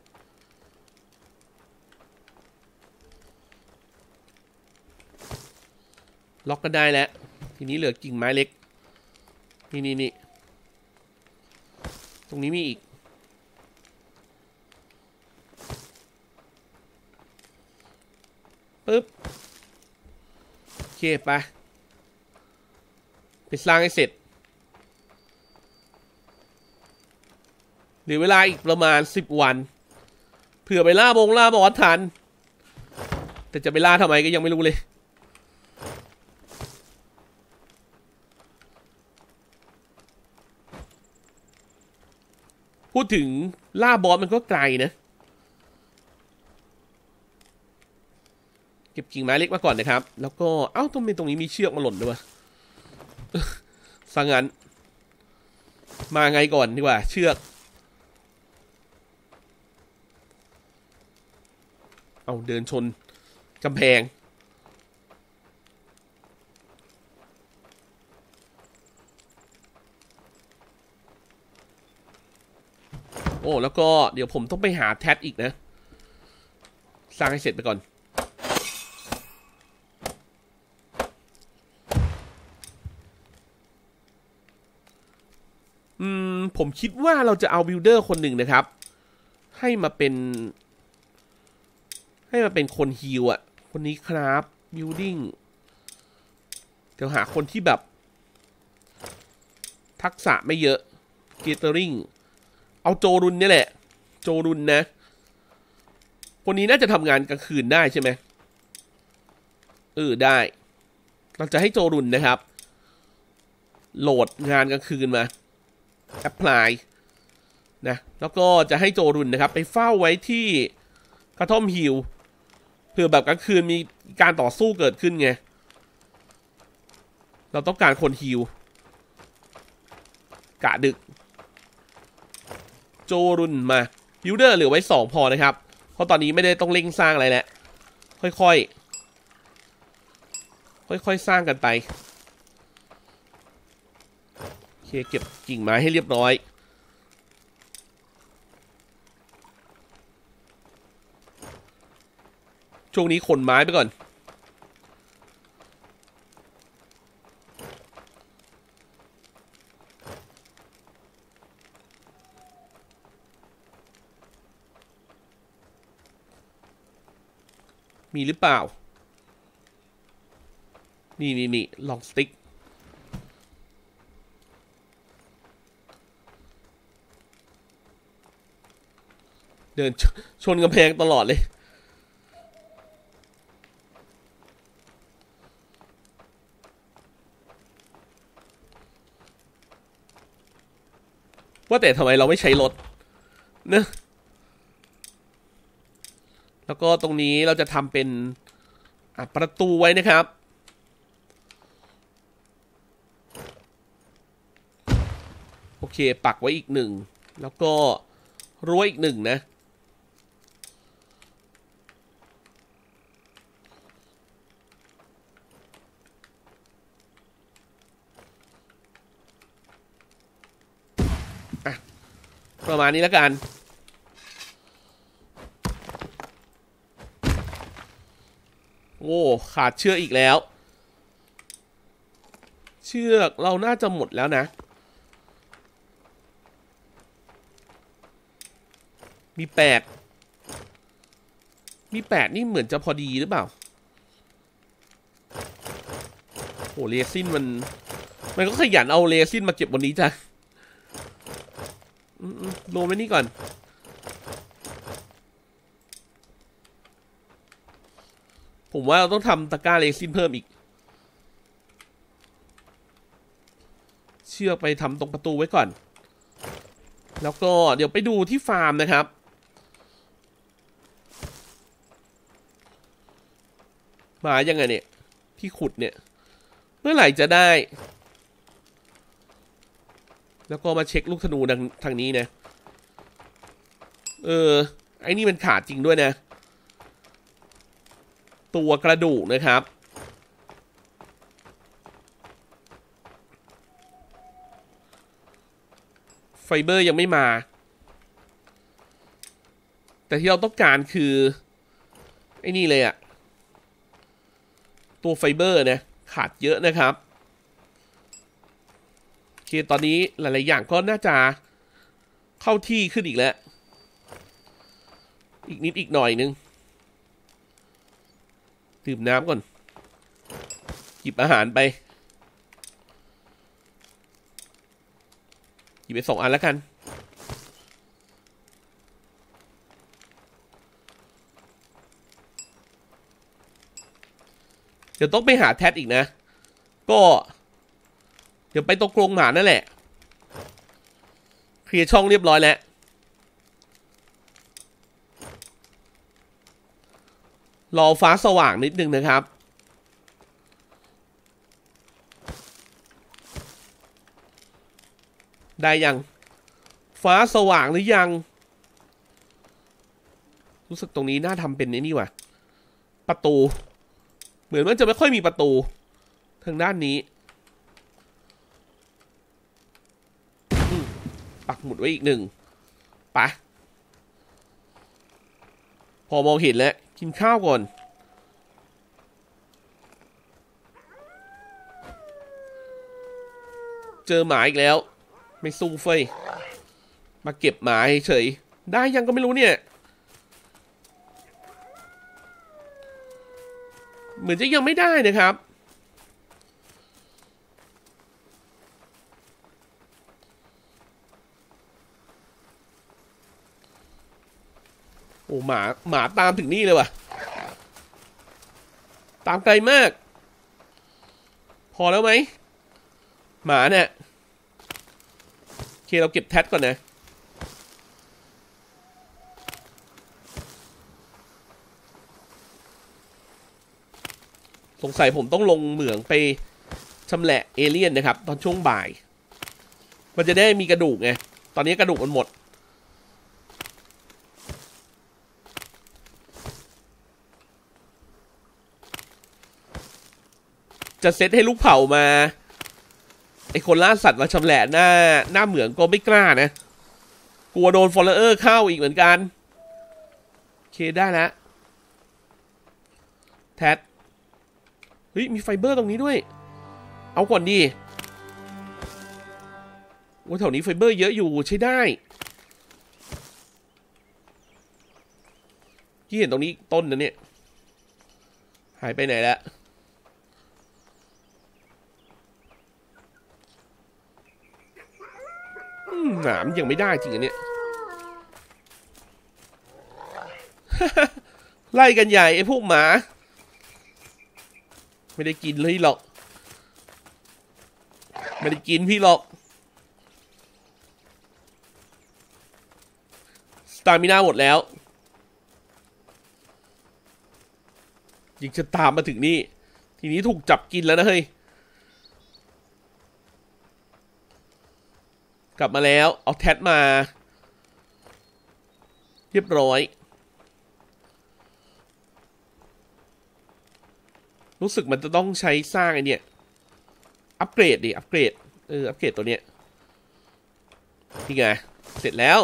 ล็อกก็ได้แล้วทีนี้เหลือกิ่งไม้เล็กนี่นี่นี่ตรงนี้มีอีกปึ๊บโอเคไปไปสร้างให้เสร็จเหลือเวลาอีกประมาณสิบวันเผื่อไปล่าบงล่าบอสทันแต่จะไปล่าทำไมก็ยังไม่รู้เลยพูดถึงล่าบอสมันก็ไกลนะเก็บกิ่งไม้เล็กมาก่อนนะครับแล้วก็เอ้าตรงนี้ตรงนี้มีเชือกมาหล่นด้วยสังงั้นมาไงก่อนดีกว่าเชือกเอาเดินชนกำแพงโอ้แล้วก็เดี๋ยวผมต้องไปหาแท็ดอีกนะสร้างให้เสร็จไปก่อนออืมผมคิดว่าเราจะเอาบิลดเดอร์คนหนึ่งนะครับ ให้มาเป็น ให้มาเป็นคนฮีลอ่ะคนนี้ครับบิลดิ้งเดี๋ยวหาคนที่แบบทักษะไม่เยอะเกเตอริงเอาโจรุนนี่แหละโจรุนนะคนนี้น่าจะทำงานกลางคืนได้ใช่ไหมเออได้เราจะให้โจรุนนะครับโหลดงานกลางคืนมาแอพพลายนะแล้วก็จะให้โจรุนนะครับไปเฝ้าไว้ที่กระท่อมฮิลเผื่อแบบกลางคืนมีการต่อสู้เกิดขึ้นไงเราต้องการคนฮิลกะดึกโจรุนมาบิลดเดอร์เหลือไว้สองพอนะครับเพราะตอนนี้ไม่ได้ต้องเร่งสร้างอะไรแล้วค่อยๆค่อยๆสร้างกันไปโอเคเก็บกิ่งไม้ให้เรียบร้อยช่วงนี้ขนไม้ไปก่อนมีหรือเปล่านี่นี่นี่ลองสติ๊กเดิน ช, ชนกำแพงตลอดเลยว่าแต่ทำไมเราไม่ใช้รถเนะแล้วก็ตรงนี้เราจะทำเป็นประตูไว้นะครับโอเคปักไว้อีกหนึ่งแล้วก็รั้วอีกหนึ่งนะประมาณนี้แล้วกันโอ้ขาดเชือกอีกแล้วเชือกเราน่าจะหมดแล้วนะมีแปดมีแปดนี่เหมือนจะพอดีหรือเปล่าโอ้เรซินมันมันก็ขยันเอาเรซินมาเก็บบนนี้จ้ะโลไว้นี่ก่อนผมว่าเราต้องทำตะกร้าเรซินเพิ่มอีกเชือกไปทำตรงประตูไว้ก่อนแล้วก็เดี๋ยวไปดูที่ฟาร์มนะครับมายังไงเนี่ยที่ขุดเนี่ยเมื่อไหร่จะได้แล้วก็มาเช็คลูกธนูทางทางนี้นะเออไอ้นี่มันขาดจริงด้วยนะตัวกระดูกนะครับไฟเบอร์ยังไม่มาแต่ที่เราต้องการคือไอ้นี่เลยอะตัวไฟเบอร์นะขาดเยอะนะครับโอเคตอนนี้หลายๆอย่างก็น่าจะเข้าที่ขึ้นอีกแล้วอีกนิดอีกหน่อยนึงดื่มน้ำก่อนหยิบอาหารไปหยิบไปสองอันแล้วกันเดี๋ยวต้องไปหาแท็ดอีกนะก็เดี๋ยวไปตรงกรงหมานั่นแหละเคลียร์ช่องเรียบร้อยแล้วรอฟ้าสว่างนิดนึงนะครับได้ยังฟ้าสว่างหรือยังรู้สึกตรงนี้น่าทำเป็นนี่ว่ะประตูเหมือนมันจะไม่ค่อยมีประตูทางด้านนี้ปักหมุดไว้อีกหนึ่งไปพอมองเห็นแล้วกินข้าวก่อนเจอหมาอีกแล้วไม่สู้เฟยมาเก็บหมาเฉยได้ยังก็ไม่รู้เนี่ยเหมือนจะยังไม่ได้นะครับโอ้หมาหมาตามถึงนี่เลยว่ะตามไกลมากพอแล้วไหมหมาเนี่ยโอเคเราเก็บแท็กก่อนนะสงสัยผมต้องลงเหมืองไปชำแหละเอเลี่ยนนะครับตอนช่วงบ่ายมันจะได้มีกระดูกไงตอนนี้กระดูกมันหมดจะเซตให้ลูกเผามาไอคนล่าสัตว์มาชำแหละหน้าหน้าเหมืองก็ไม่กล้านะกลัวโดนฟอลเลอร์เข้าอีกเหมือนกันโอเคได้แล้วแท็ดเฮ้ยมีไฟเบอร์ตรงนี้ด้วยเอาก่อนดีว่าแถวนี้ไฟเบอร์เยอะอยู่ใช้ได้ที่เห็นตรงนี้ต้นนะเนี่ยหายไปไหนแล้วหนามยังไม่ได้จริงอันเนี้ย ไล่กันใหญ่ไอ้พวกหมาไม่ได้กินเลยหรอกไม่ได้กินพี่หรอกสตามิน่าหมดแล้วยิงจะตามมาถึงนี่ทีนี้ถูกจับกินแล้วนะเฮ้ยกลับมาแล้วเอาแท็ดมาเรียบร้อยรู้สึกมันจะต้องใช้สร้างไอเนี่ยอัปเกรดดิอัปเกรดเอออัปเกรดตัวเนี้ยนี่ไงเสร็จแล้ว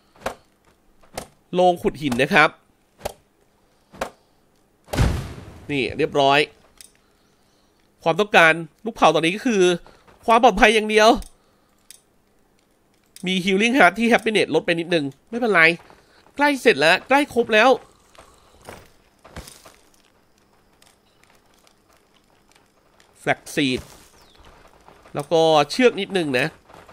โรงขุดหินนะครับนี่เรียบร้อยความต้องการลูกเผาตอนนี้ก็คือความปลอดภัยอย่างเดียวมี Healing Heart ที่ Happiness ลดไปนิดนึงไม่เป็นไรใกล้เสร็จแล้วใกล้ครบแล้วแฟลกซีดแล้วก็เชือกนิดนึงนะ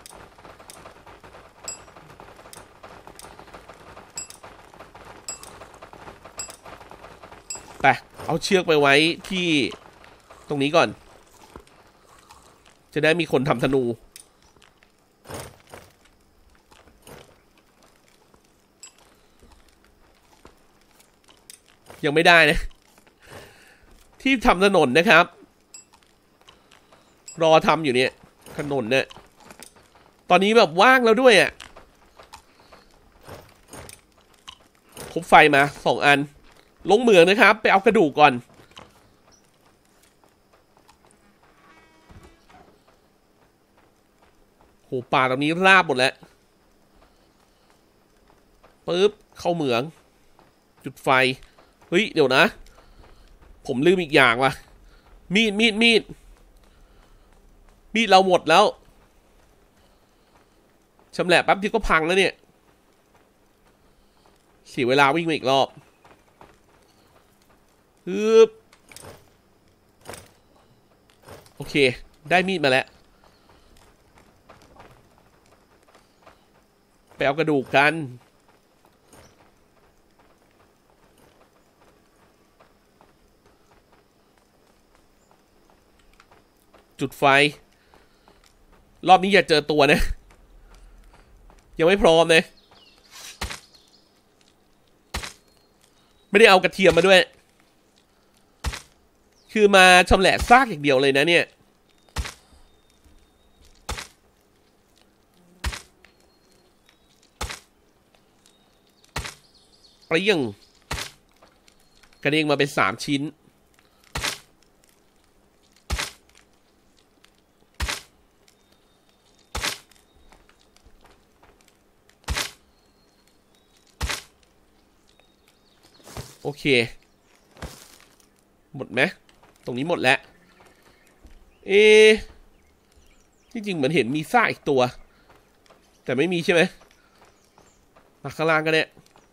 ไปเอาเชือกไปไว้ที่ตรงนี้ก่อนจะได้มีคนทำธนูยังไม่ได้นะที่ทำถนนนะครับรอทำอยู่เนี่ยถนนเนี่ยตอนนี้แบบว่างแล้วด้วยอ่ะคบไฟมาสองอันลงเหมืองนะครับไปเอากระดูกก่อนโหป่าตรงนี้ราบหมดแล้วปึ๊บเข้าเหมืองจุดไฟเฮ้ยเดี๋ยวนะผมลืมอีกอย่างว่ะมีดมีดมีดมีดเราหมดแล้วชำแหละแป๊บที่ก็พังแล้วเนี่ยเสียเวลาวิ่งมาอีกรอบฮึบโอเคได้มีดมาแล้วไปเอากระดูกกันจุดไฟรอบนี้อย่าเจอตัวนะยังไม่พร้อมเลยไม่ได้เอากระเทียมมาด้วยคือมาชำแหละซากอย่างเดียวเลยนะเนี่ยเปรี้ยงกระเด้งมาเป็นสามชิ้นโอเคหมดไหมตรงนี้หมดแล้วเอที่จริงเหมือนเห็นมีซ่าอีกตัวแต่ไม่มีใช่ไหมมาข้างล่างกันเนี่ย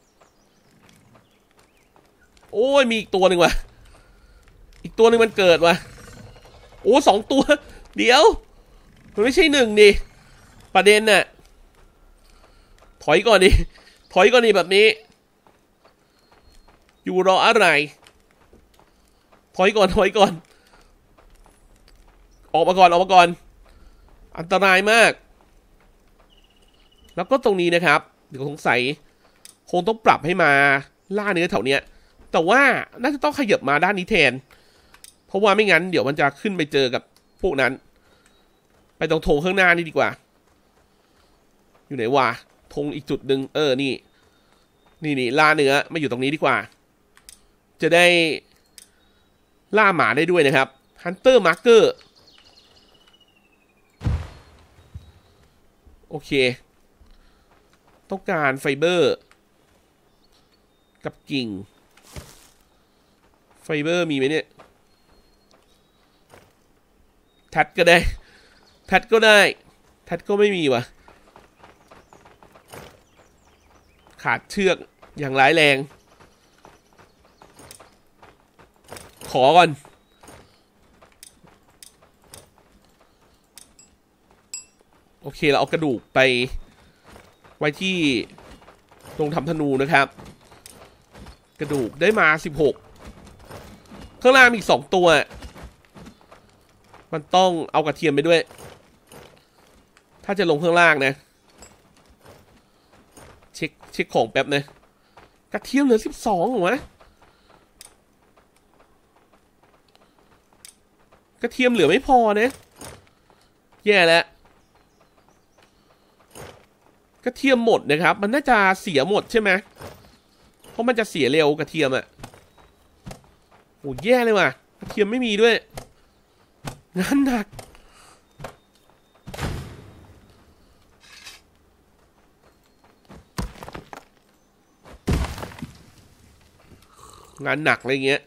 โอ้ยมีอีกตัวหนึ่งว่ะอีกตัวหนึ่งมันเกิดว่ะโอ้สองตัวเดี๋ยวมันไม่ใช่หนึ่งดิประเด็นน่ะถอยก่อนดิถอยก่อนดิแบบนี้อยู่รออะไรถอยก่อนถอยก่อนออกมาก่อนออกมาก่อนอันตรายมากแล้วก็ตรงนี้นะครับเดี๋ยวสงสัยคงต้องปรับให้มาล่าเนื้อแถวเนี้ยแต่ว่าน่าจะต้องขยับมาด้านนี้แทนเพราะว่าไม่งั้นเดี๋ยวมันจะขึ้นไปเจอกับพวกนั้นไปตรงธงข้างหน้านี่ดีกว่าอยู่ไหนวะธงอีกจุดหนึ่งเออนี่นี่นี่ล่าเนื้อมาอยู่ตรงนี้ดีกว่าจะได้ล่าหมาได้ด้วยนะครับ Hunter Marker โอเคต้องการไฟเบอร์กับกิ่งไฟเบอร์มีไหมเนี่ยแท็ดก็ได้แท็ดก็ได้แท็ดก็ไม่มีวะขาดเชือกอย่างร้ายแรงขอก่อนโอเคเราเอากระดูกไปไว้ที่ตรงทำธนูนะครับกระดูกได้มาสิบหกข้างล่างมีอีกสองตัวมันต้องเอากระเทียมไปด้วยถ้าจะลงข้างล่างนะเช็คเช็คของแป๊บนะกระเทียมเหลือสิบสองเหรอวะกระเทียมเหลือไม่พอนะแย่แล้วกระเทียมหมดนะครับมันน่าจะเสียหมดใช่ไหมเพราะมันจะเสียเร็วกระเทียมอ่ะโอ้แย่เลยว่ะกระเทียมไม่มีด้วยงานหนักงานหนักอะไรเงี้ย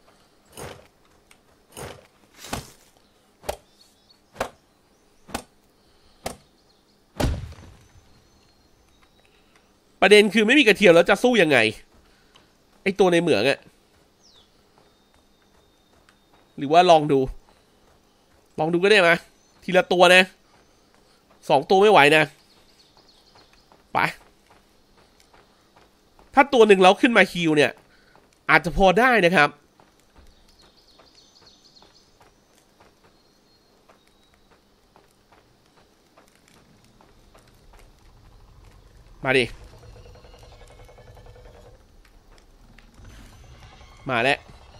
ประเด็นคือไม่มีกระเทียมแล้วจะสู้ยังไงไอตัวในเหมืองอะหรือว่าลองดูลองดูก็ได้ไหมทีละตัวนะสองตัวไม่ไหวนะไปถ้าตัวหนึ่งแล้วขึ้นมาคิวเนี่ยอาจจะพอได้นะครับมาดิมาแล้ว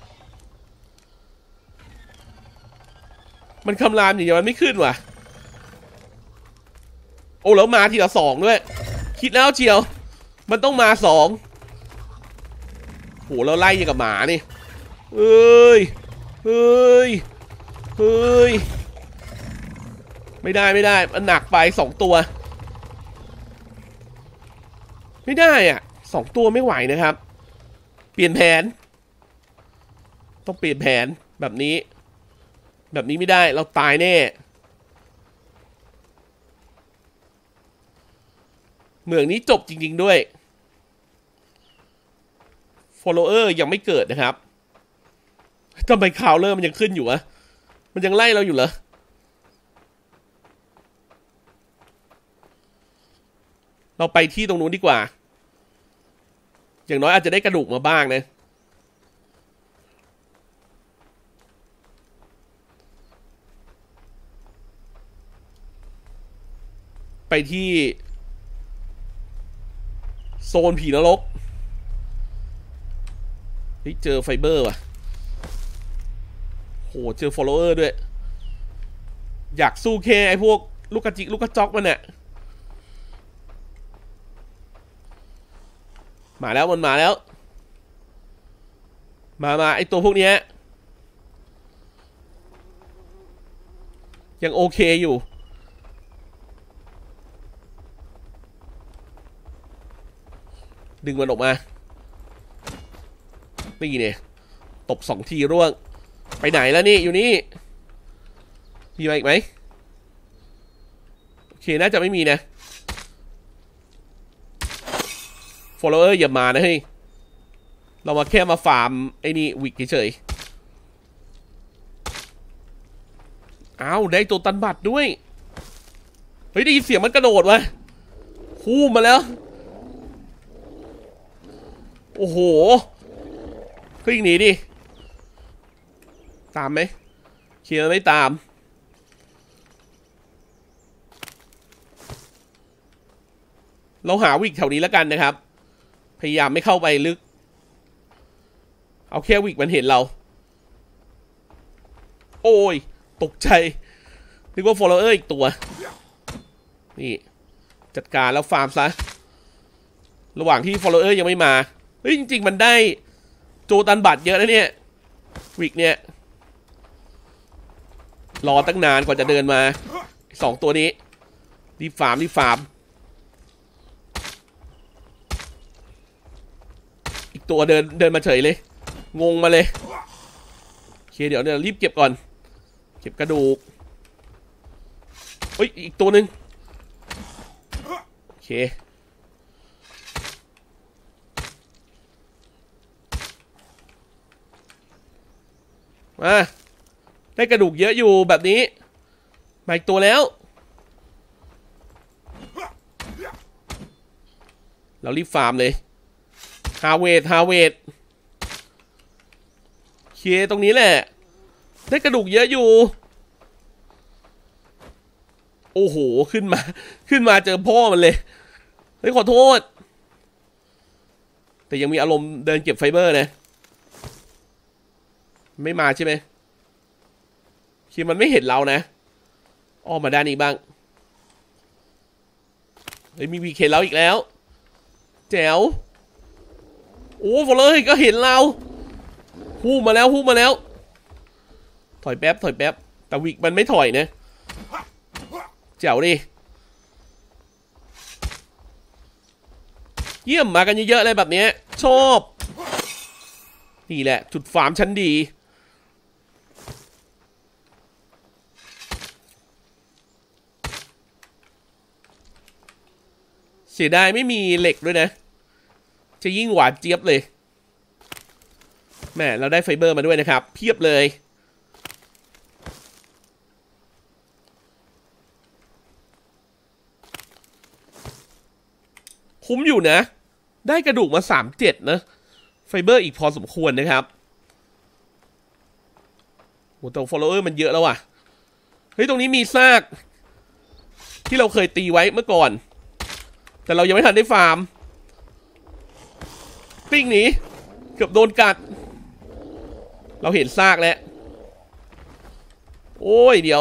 มันคำรามอย่างเดียวมันไม่ขึ้นว่ะโอ้แล้วมาทีละสองด้วยคิดแล้วเชียวมันต้องมาสองโหแล้วไล่ยังกับหมานี่เฮ้ยเฮ้ยเฮ้ยไม่ได้ไม่ได้มันหนักไปสองตัวไม่ได้อ่ะสองตัวไม่ไหวนะครับเปลี่ยนแผนต้องเปลี่ยนแผนแบบนี้แบบนี้ไม่ได้เราตายแน่เมืองนี้จบจริงๆด้วย follower ยังไม่เกิดนะครับทำไมข่าวเริ่มมันยังขึ้นอยู่วะมันยังไล่เราอยู่เหรอเราไปที่ตรงนู้นดีกว่าอย่างน้อยอาจจะได้กระดูกมาบ้างนะไปที่โซนผีนรกเฮ้ยเจอไฟเบอร์ว่ะโหเจอ follower ด้วยอยากสู้แค่ไอ้พวกลูกกระจิกลูกกระจอกมันเนี่ยมาแล้วมันมาแล้วมามาไอ้ตัวพวกนี้ยังโอเคอยู่ดึงมันออกมานี่เนี่ยตบสองทีร่วงไปไหนแล้วนี่อยู่นี่มีมาอีกไหมโอเคน่าจะไม่มีนะ follower อย่ามานะเฮ้ยเรามาแค่มาฟาร์มไอ้นี่วิกเฉยๆอ้าวได้ตัวตันบัตรด้วยเฮ้ยได้ยินเสียงมันกระโดดวะคู่มาแล้วโอ้โหก็ยิงหนีดิตามไหมเคียร์ไม่ตามเราหาวิกแถวนี้แล้วกันนะครับพยายามไม่เข้าไปลึกเอาแค่วิกมันเห็นเราโอ้ยตกใจนึกว่า follower อีกตัวนี่จัดการแล้วฟาร์มซะระหว่างที่ follower ยังไม่มาเฮ้ยจริงๆมันได้โจตันบัตรเยอะนะเนี่ยวิกเนี่ยรอตั้งนานกว่าจะเดินมาสองตัวนี้รีบฟาร์มรีบฟาร์มอีกตัวเดินเดินมาเฉยเลยงงมาเลยโอเคเดี๋ยวเนี่ยรีบเก็บก่อนเก็บกระดูกเฮ้ยอีกตัวหนึ่งโอเคมาได้กระดูกเยอะอยู่แบบนี้มาอีกตัวแล้วเรารีบฟาร์มเลยฮาเวทฮาเวทเคตรงนี้แหละได้กระดูกเยอะอยู่โอ้โหขึ้นมาขึ้นมาเจอพ่อมันเลยเฮ้ยขอโทษแต่ยังมีอารมณ์เดินเก็บไฟเบอร์นะไม่มาใช่ไหมคือมันไม่เห็นเรานะอ้อมมาด้านนี้บ้างเฮ้ยมีวีเคนแล้วอีกแล้วแจ๋วโอ้ฟอลเลยก็เห็นเราฮู้มาแล้วฮู้มาแล้วถอยแป๊บถอยแป๊บแต่วิกมันไม่ถอยนะแจ๋วดิเยี่ยมมากันเยอะๆเลยแบบนี้ชอบนี่แหละจุดฟาร์มชั้นดีเสียดายไม่มีเหล็กด้วยนะจะยิ่งหวานเจี๊ยบเลยแม่เราได้ไฟเบอร์มาด้วยนะครับเพียบเลยคุ้มอยู่นะได้กระดูกมาสามเจ็ดนะไฟเบอร์อีกพอสมควรนะครับโหแต่ follower มันเยอะแล้วว่ะเฮ้ยตรงนี้มีซากที่เราเคยตีไว้เมื่อก่อนแต่เรายังไม่ทันได้ฟาร์มปิ้งหนีเกือบโดนกัดเราเห็นซากแล้วโอ้ยเดี๋ยว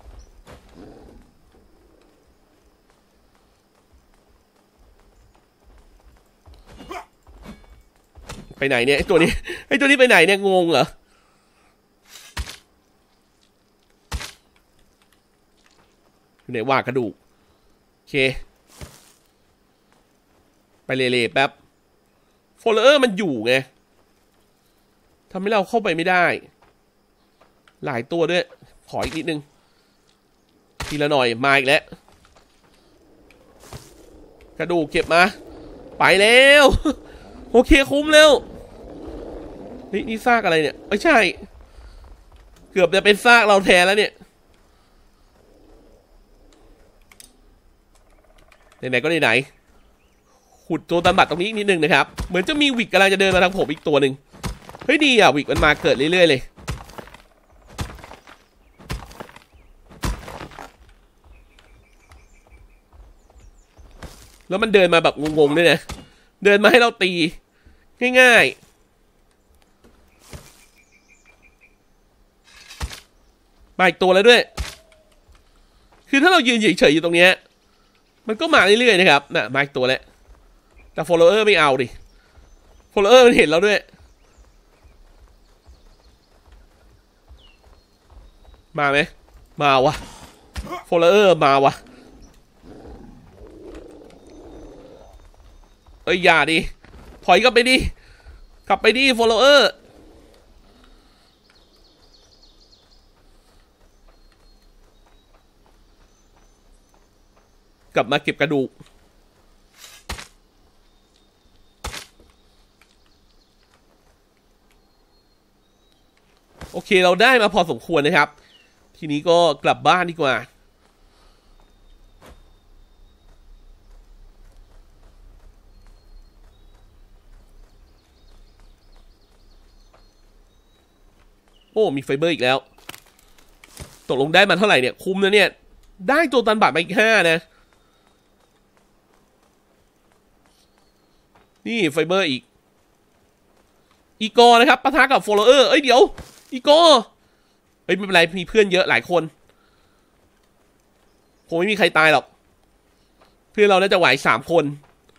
ไปไหนเนี่ยไอตัวนี้ไอตัวนี้ไปไหนเนี่ยงงเหรออยู่ไหนว่ากระดูกโอเคไปเล่ๆแป๊บโฟลเลอร์มันอยู่ไงทำให้เราเข้าไปไม่ได้หลายตัวด้วยขออีกนิดนึงทีละหน่อยมาอีกแล้วกระดูกเก็บมาไปแล้วโอเคคุ้มแล้วนี่นี่ซากอะไรเนี่ยไม่ใช่เกือบจะเป็นซากเราแทนแล้วเนี่ยไหนๆก็ไหนๆขุดโจตันบัตรตรงนี้อีกนิดนึงนะครับเหมือนจะมีวิกกำลังจะเดินมาทางผมอีกตัวหนึ่งเฮ้ยดีอ่ะวิกมันมาเกิดเรื่อยๆเลยแล้วมันเดินมาแบบงงๆด้วยนะเดินมาให้เราตีง่ายๆมาอีกตัวแล้วด้วยคือถ้าเรายืนเฉยๆอยู่ตรงนี้มันก็มาเรื่อยๆนะครับน่ะมาอีกตัวแล้วแต่ follower ไม่เอาดิ follower มันเห็นเราด้วยมาไหมมาวะ follower มาวะเอ้ยอย่าดิถอยกลับไปดิกลับไปดิ follower กลับมาเก็บกระดูกเคเราได้มาพอสมควรนะครับทีนี้ก็กลับบ้านดีกว่าโอ้มีไฟเบอร์อีกแล้วตกลงได้มาเท่าไหร่เนี่ยคุ้มนะเนี่ยได้ตัวตันบาทมาอีกห้านะนี่ไฟเบอร์อีกอีกอนะครับปะทะกับโฟลเออร์เอ้ยเดี๋ยวอีกอเอ้ยไม่เป็นไรมีเพื่อนเยอะหลายคนคงไม่มีใครตายหรอกเพื่อนเราน่าจะไหวสามคน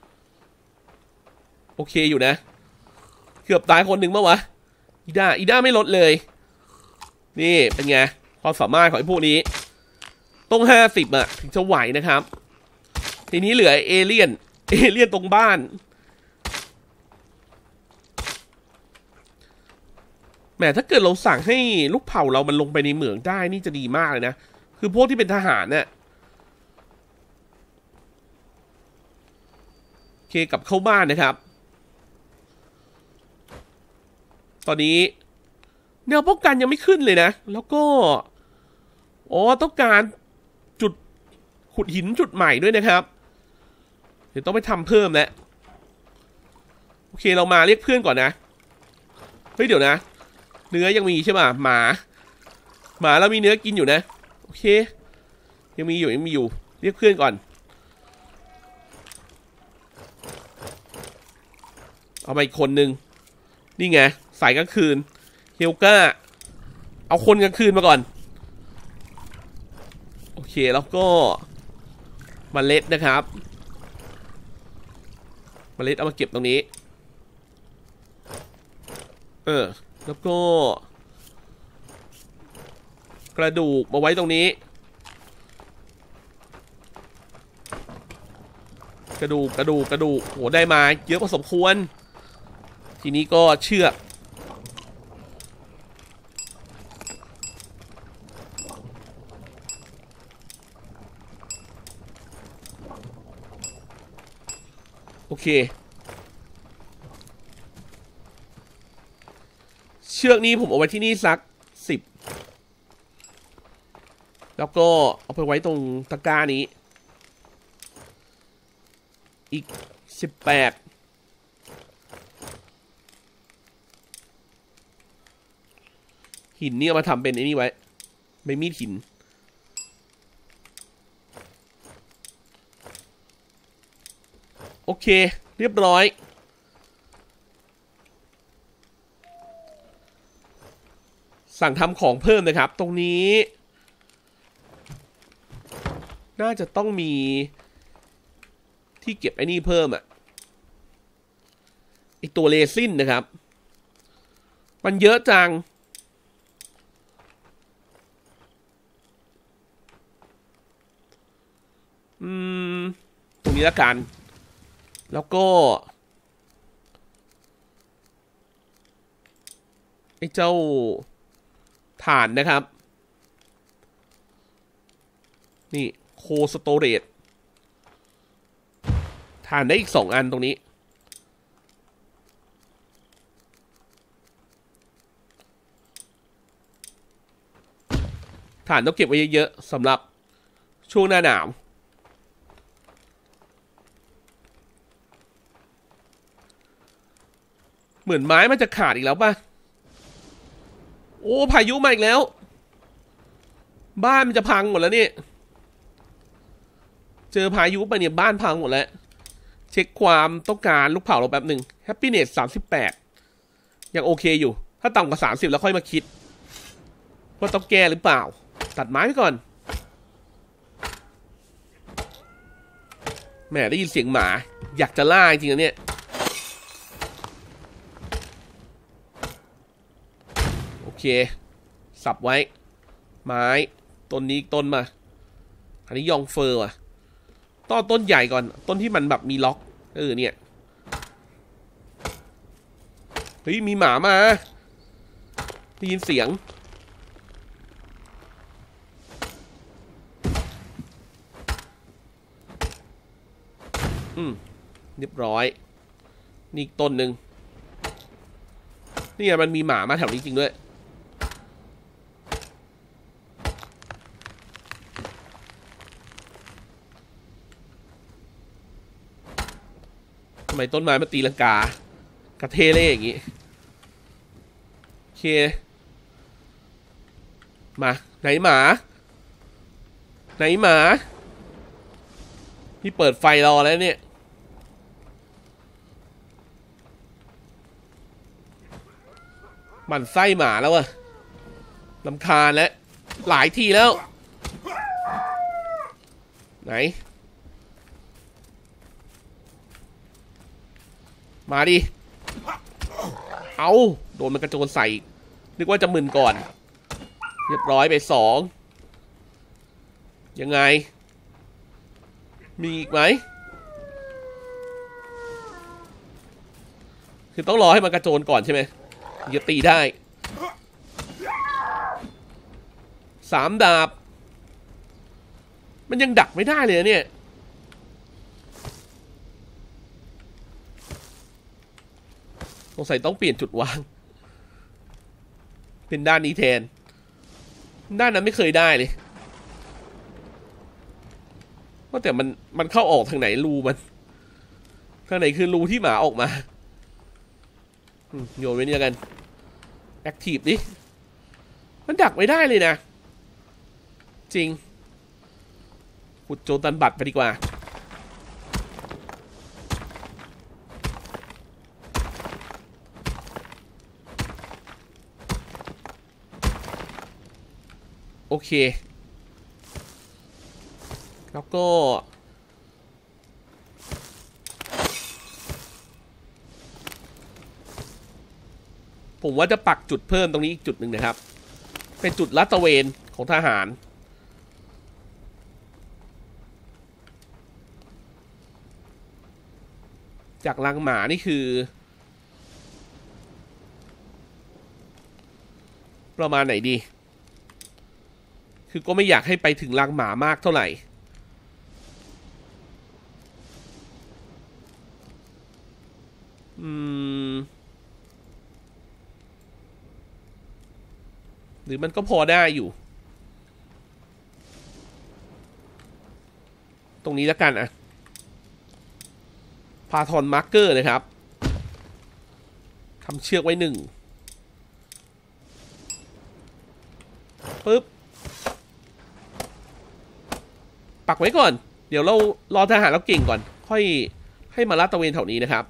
โอเคอยู่นะเกือบตายคนหนึ่งเมื่อวะอีด้าอีด้าไม่ลดเลยนี่เป็นไงความสามารถของไอ้พวกนี้ต้องห้าสิบอะถึงจะไหวนะครับทีนี้เหลือเอเลี่ยนเอเลี่ยนตรงบ้านแหมถ้าเกิดเราสั่งให้ลูกเผ่าเรามันลงไปในเหมืองได้นี่จะดีมากเลยนะคือพวกที่เป็นทหารเนี่ยโอเคกลับเข้าบ้านนะครับตอนนี้แนวป้องกันยังไม่ขึ้นเลยนะแล้วก็อ๋อต้องการจุดขุดหินจุดใหม่ด้วยนะครับเดี๋ยวต้องไปทำเพิ่มแล้วโอเคเรามาเรียกเพื่อนก่อนนะเฮ้ยเดี๋ยวนะเนื้อยังมีใช่ป่ะหมาหมาเรามีเนื้อกินอยู่นะโอเคยังมีอยู่ยังมีอยู่เรียกเพื่อนก่อนเอาไปอีกคนนึงนี่ไงสายกลางคืนเฮลก้าเอาคนกลางคืนมาก่อนโอเคแล้วก็เมล็ดนะครับเมล็ดเอามาเก็บตรงนี้เออแล้วก็กระดูกมาไว้ตรงนี้กระดูกกระดูกกระดูกโหได้มาเยอะพอสมควรทีนี้ก็เชือกโอเคเชือกนี้ผมเอาไว้ที่นี่สักสิบแล้วก็เอาไปไว้ตรงตะกร้านี้อีกสิบแปดหินนี่เอามาทำเป็นไอ้นี่ไว้ใบมีดหินโอเคเรียบร้อยสั่งทำของเพิ่มนะครับตรงนี้น่าจะต้องมีที่เก็บไอ้นี่เพิ่มอะไอตัวเรซินนะครับมันเยอะจังอืมตรงนี้ละกันแล้วก็ไอ้เจ้าถ่านนะครับนี่โคสโตเรจถ่านได้อีกสองอันตรงนี้ถ่านต้องเก็บไว้เยอะๆสำหรับช่วงหน้าหนาวเหมือนไม้มันจะขาดอีกแล้วป่ะโอ้พายุมาอีกแล้วบ้านมันจะพังหมดแล้วนี่เจอพายุไปเนี่ยบ้านพังหมดแล้วเช็คความต้องการลูกเผาเราแป๊บหนึ่ง Happiness สามสิบแปดยังโอเคอยู่ถ้าต่ำกว่าสามสิบแล้วค่อยมาคิดว่าต้องแก้หรือเปล่าตัดไม้ไปก่อนแหมได้ยินเสียงหมาอยากจะล่าจริงๆเนี่ยโอเคสับไว้ไม้ต้นนี้ต้นมาอันนี้ยองเฟอร์ว่ะต้นต้นใหญ่ก่อนต้นที่มันแบบมีล็อกเออเนี่ยเฮ้ยมีหมามาได้ยินเสียงอืมเรียบร้อยนี่ต้นหนึ่งนี่ไงมันมีหมามาแถวนี้จริงด้วยทำไมต้นไม้มาตีลังกากระเทเล่อย่างงี้โอเคมาไหนหมาไหนหมาพี่เปิดไฟรอแล้วเนี่ยมันไส้หมาแล้วอะรำคาญแล้วหลายทีแล้วไหนมาดิเอาโดนมันกระโจนใส่นึกว่าจะมึนก่อนเรียบร้อยไปสองยังไงมีอีกไหมคือต้องรอให้มันกระโจนก่อนใช่ไหมจะตีได้สามดาบมันยังดักไม่ได้เลยเนี่ยสงสัยต้องเปลี่ยนจุดวางเป็นด้านนี้แทนด้านนั้นไม่เคยได้เลยว่าแต่มันมันเข้าออกทางไหนรูมันทางไหนคือรูที่หมาออกมาโยนไว้นี่กันแอคทีฟดิมันดักไม่ได้เลยนะจริงขุดโจตันบัตรไปดีกว่าโอเคแล้วก็ผมว่าจะปักจุดเพิ่มตรงนี้อีกจุดหนึ่งนะครับเป็นจุดลาดตระเวนของทหารจากลังหมานี่คือประมาณไหนดีคือก็ไม่อยากให้ไปถึงลังหมามากเท่าไหร่อืมหรือมันก็พอได้อยู่ตรงนี้แล้วกันอะพาทอนมาร์เกอร์นะครับทำเชือกไว้หนึ่งปึ๊บปักไว้ก่อนเดี๋ยวเรารอทหารเราเก่งก่อนค่อยให้มาลาดตระเวนแถวนี้นะครับ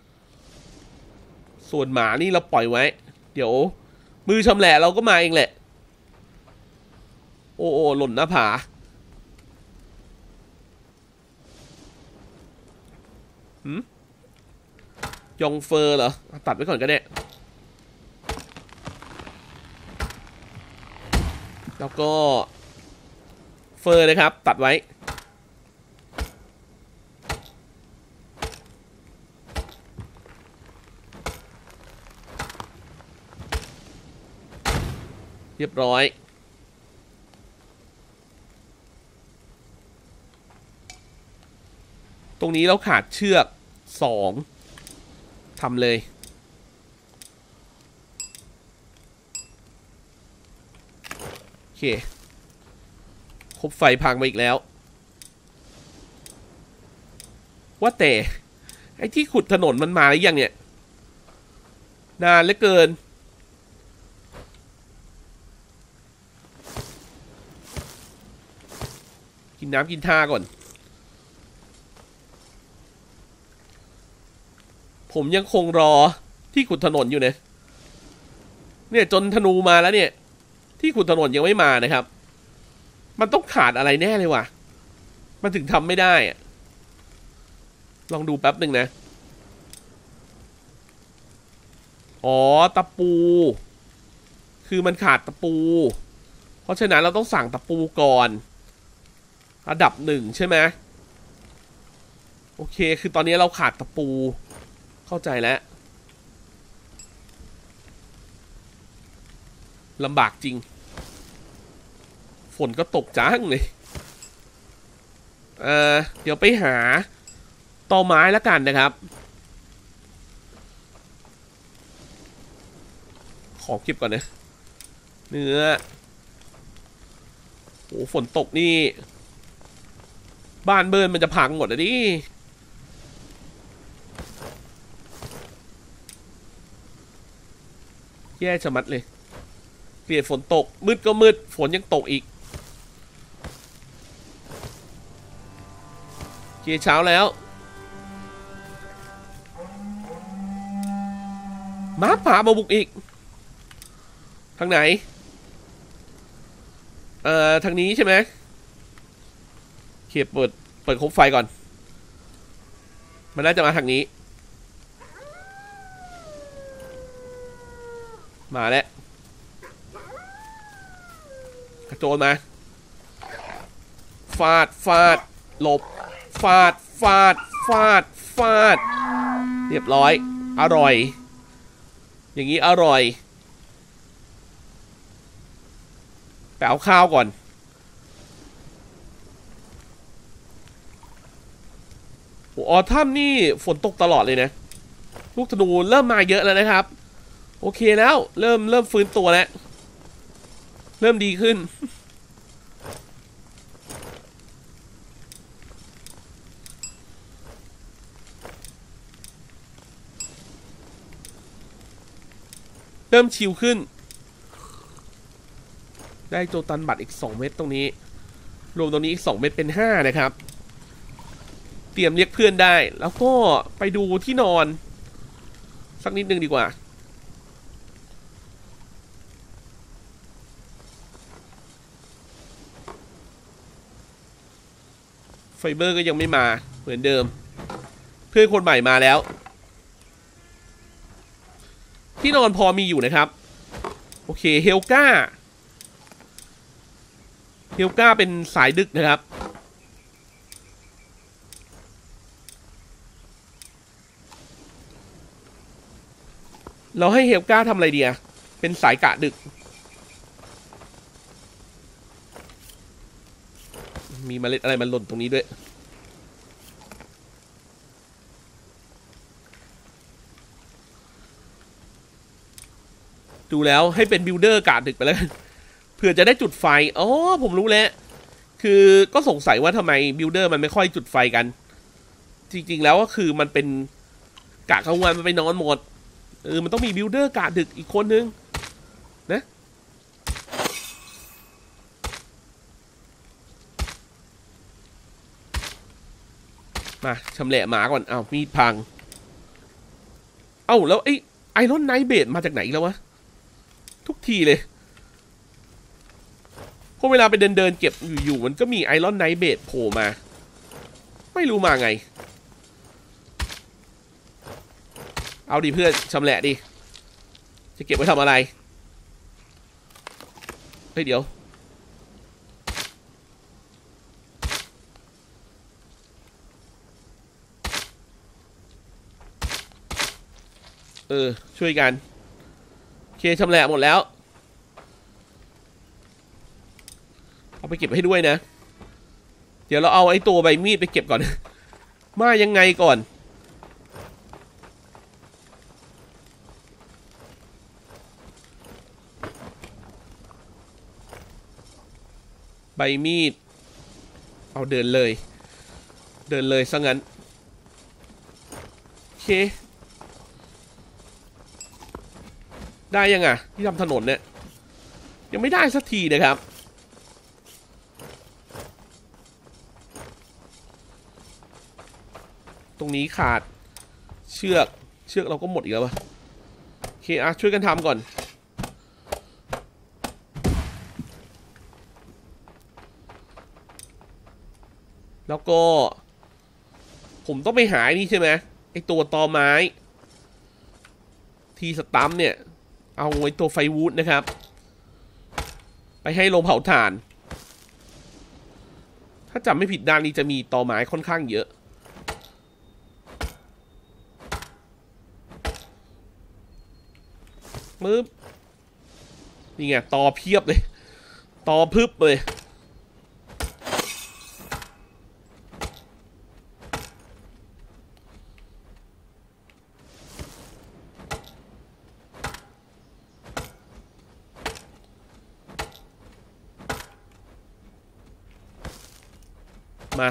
ส่วนหมานี่เราปล่อยไว้เดี๋ยวมือชำแหละเราก็มาเองแหละโอ้โอ้หล่นหน้าผาหืมยองเฟอร์เหรอตัดไว้ก่อนก็ได้แล้วก็เฟอร์นะครับตัดไว้เรียบร้อยตรงนี้เราขาดเชือกสองทำเลยโอเคครบไฟพังมาอีกแล้วว่าแต่ไอ้ที่ขุดถนนมันมาหรือยังเนี่ยนานเหลือเกินกินน้ำกินท่าก่อนผมยังคงรอที่ขุดถนนอยู่เนี่ยเนี่ยจนธนูมาแล้วเนี่ยที่ขุดถนนยังไม่มานะครับมันต้องขาดอะไรแน่เลยว่ะมันถึงทำไม่ได้อะลองดูแป๊บหนึ่งนะอ๋อตะปูคือมันขาดตะปูเพราะฉะนั้นเราต้องสั่งตะปูก่อนระดับหนึ่งใช่ไหมโอเคคือตอนนี้เราขาดตะปูเข้าใจแล้วลำบากจริงฝนก็ตกจ้างเลยเอ่อเดี๋ยวไปหาตอไม้แล้วกันนะครับขอเก็บก่อนนะเนื้อโอ้ฝนตกนี่บ้านเบิร์นมันจะพังหมดอ่ะดิแย่ชะมัดเลยเปลี่ยนฝนตกมืดก็มืดฝนยังตกอีกเกียร์เช้าแล้วม้าป่ามาบุกอีกทางไหนเอ่อทางนี้ใช่ไหมเขียบเปิดเปิดคบไฟก่อนมันน่าจะมาทางนี้มาแล้วกระโจนมาฟาดฟาดหลบฟาดฟาดฟาดฟาดเรียบร้อยอร่อยอย่างนี้อร่อยไปเอาข้าวก่อนโอ้ออทัมนี่ฝนตกตลอดเลยนะลูกธนูเริ่มมาเยอะแล้วนะครับโอเคแล้วเริ่มเริ่มฟื้นตัวแล้วเริ่มดีขึ้นเริ่มชิลขึ้นได้โจตันบัตรอีกสองเม็ดตรงนี้รวมตรงนี้อีกสองเม็ดเป็นห้านะครับเตรียมเรียกเพื่อนได้แล้วก็ไปดูที่นอนสักนิดนึงดีกว่าไฟเบอร์ก็ยังไม่มาเหมือนเดิมเพื่อนคนใหม่มาแล้วที่นอนพอมีอยู่นะครับโอเคเฮลก้าเฮลก้าเป็นสายดึกนะครับเราให้เฮลก้าทำอะไรดีอะเป็นสายกะดึกมีเมล็ดอะไรมันหล่นตรงนี้ด้วยดูแล้วให้เป็นบิลเดอร์กะดึกไปแล้วเผื่อจะได้จุดไฟอ๋อผมรู้แล้วคือก็สงสัยว่าทำไมบิลเดอร์มันไม่ค่อยจุดไฟกันจริงๆแล้วก็คือมันเป็นกะกลางวันมันไปนอนหมดเออมันต้องมีบิลเดอร์กะดึกอีกคนนึงนะมาชำแหละหมาก่อนอ้าวมีดพังเอ้าแล้วไอ้ไอรอนไนท์เบดมาจากไหนแล้ววะทุกทีเลยพอเวลาไปเดินเดินเก็บอยู่ๆมันก็มีไอรอนไนท์เบดโผล่มาไม่รู้มาไงเอาดิเพื่อนชำแหละดิจะเก็บไว้ทำอะไรเฮ้ยเดี๋ยวเออช่วยกันโอเคชำแหละหมดแล้วเอาไปเก็บให้ด้วยนะเดี๋ยวเราเอาไอ้ตัวใบมีดไปเก็บก่อนมายังไงก่อนใบมีดเอาเดินเลยเดินเลยซะงั้นโอเคได้ยังอ่ะที่ทำถนนเนี่ยยังไม่ได้สักทีนะครับตรงนี้ขาดเชือกเชือกเราก็หมดอีกแล้ววะโอเคอ่ะช่วยกันทำก่อนแล้วก็ผมต้องไปหาไอ้นี่ใช่ไหมไอตัวตอไม้ทีสตัมเนี่ยเอาไว้ตัวไฟวูดนะครับไปให้โรงเผาถ่านถ้าจำไม่ผิดด้านนี้จะมีตอไม้ค่อนข้างเยอะปึ๊บนี่ไงตอเพียบเลยตอพึบเลยมา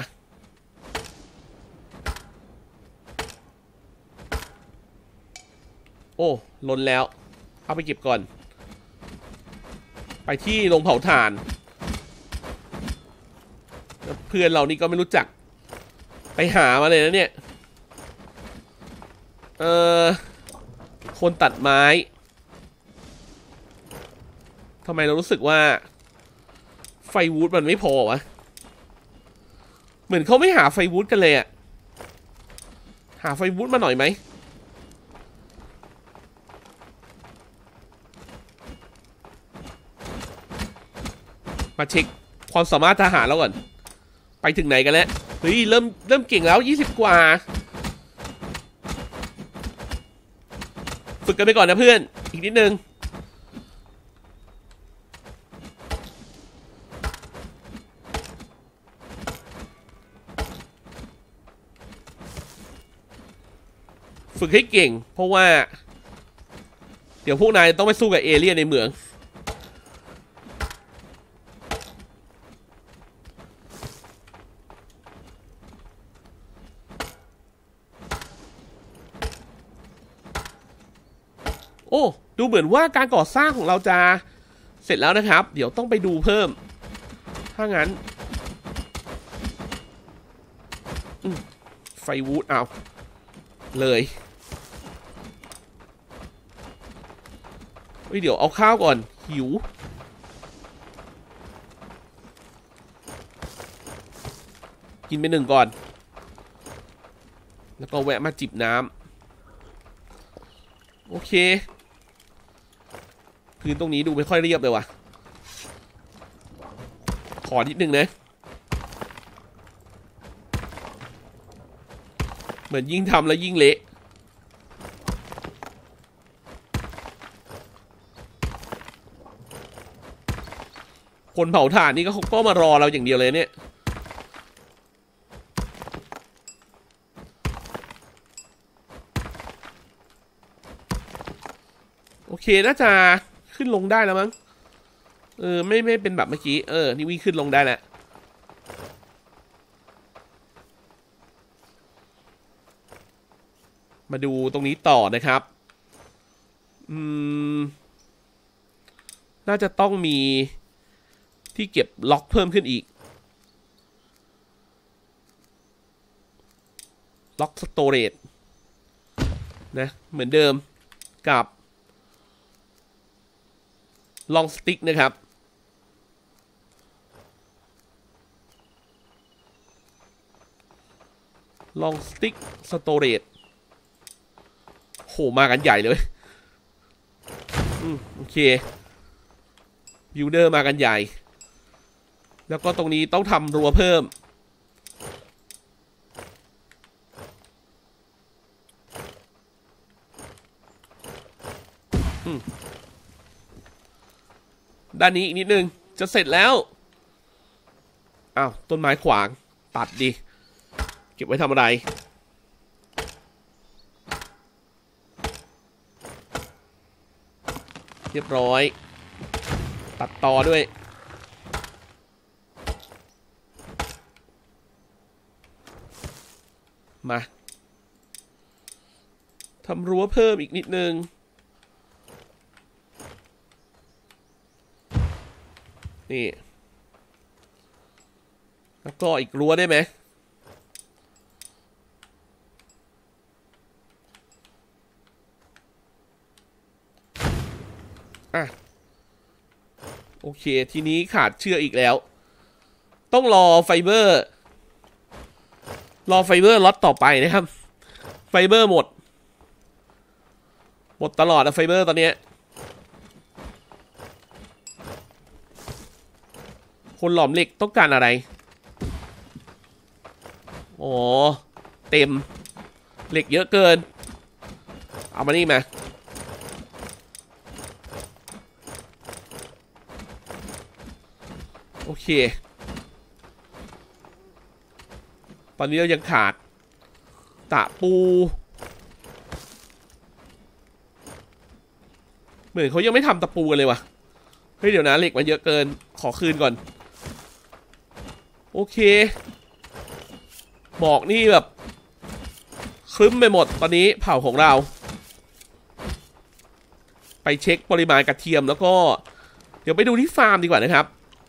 โอ้ล้นแล้วเอาไปเก็บก่อนไปที่โรงเผาถ่านเพื่อนเรานี่ก็ไม่รู้จักไปหามาเลยนะเนี่ยเออคนตัดไม้ทำไมเรารู้สึกว่าไฟวูดมันไม่พอวะเหมือนเขาไม่หาไฟวูดกันเลยอะหาไฟวูดมาหน่อยไหมมาเช็คความสามารถทหารแล้วก่อนไปถึงไหนกันแล้วเฮ้ยเริ่มเริ่มเก่งแล้วยี่สิบกว่าฝึกกันไปก่อนนะเพื่อนอีกนิดนึงฝึกให้เก่งเพราะว่าเดี๋ยวพวกนายต้องไปสู้กับเอเลี่ยนในเมืองโอ้ดูเหมือนว่าการก่อสร้างของเราจะเสร็จแล้วนะครับเดี๋ยวต้องไปดูเพิ่มถ้างั้นไฟวูดเอาเลยเฮ้ยเดี๋ยวเอาข้าวก่อนหิวกินไปหนึ่งก่อนแล้วก็แวะมาจิบน้ำโอเคพื้นตรงนี้ดูไม่ค่อยเรียบเลยว่ะขอนิดนึงนะเหมือนยิ่งทำแล้วยิ่งเละคนเผาถ่านนี่ก็เขาก็มารอเราอย่างเดียวเลยเนี่ยโอเคน่าจะขึ้นลงได้แล้วมั้งเออไม่ไม่เป็นแบบเมื่อกี้เออนี่วิ่งขึ้นลงได้แล้วมาดูตรงนี้ต่อนะครับอืมน่าจะต้องมีที่เก็บล็อกเพิ่มขึ้นอีกล็อกสโตเรจนะเหมือนเดิมกับลองสติ๊กนะครับลองสติ๊กสโตเรจโหมากันใหญ่เลยอืมโอเคบิวเดอร์มากันใหญ่แล้วก็ตรงนี้ต้องทำรั้วเพิ่มด้านนี้อีกนิดนึงจะเสร็จแล้วอ้าวต้นไม้ขวางตัดดิเก็บไว้ทำอะไรเรียบร้อยตัดต่อด้วยมาทำรั้วเพิ่มอีกนิดนึงนี่แล้วก็อีกรั้วได้ไหมอ่ะโอเคทีนี้ขาดเชือกอีกแล้วต้องรอไฟเบอร์รอไฟเบอร์ล็อตต่อไปนะครับไฟเบอร์หมดหมดตลอดอะไฟเบอร์ตอนนี้คนหลอมเหล็กต้องการอะไรอ๋อเต็มเหล็กเยอะเกินเอามานี่มาโอเคตอนนี้เรายังขาดตะปูเหมือนเขายังไม่ทำตะปูกันเลยวะเฮ้ยเดี๋ยวนะเหล็กมันเยอะเกินขอคืนก่อนโอเคหมอกนี่แบบครึ้มไปหมดตอนนี้เผ่าของเราไปเช็คปริมาณกระเทียมแล้วก็เดี๋ยวไปดูที่ฟาร์มดีกว่านะครับ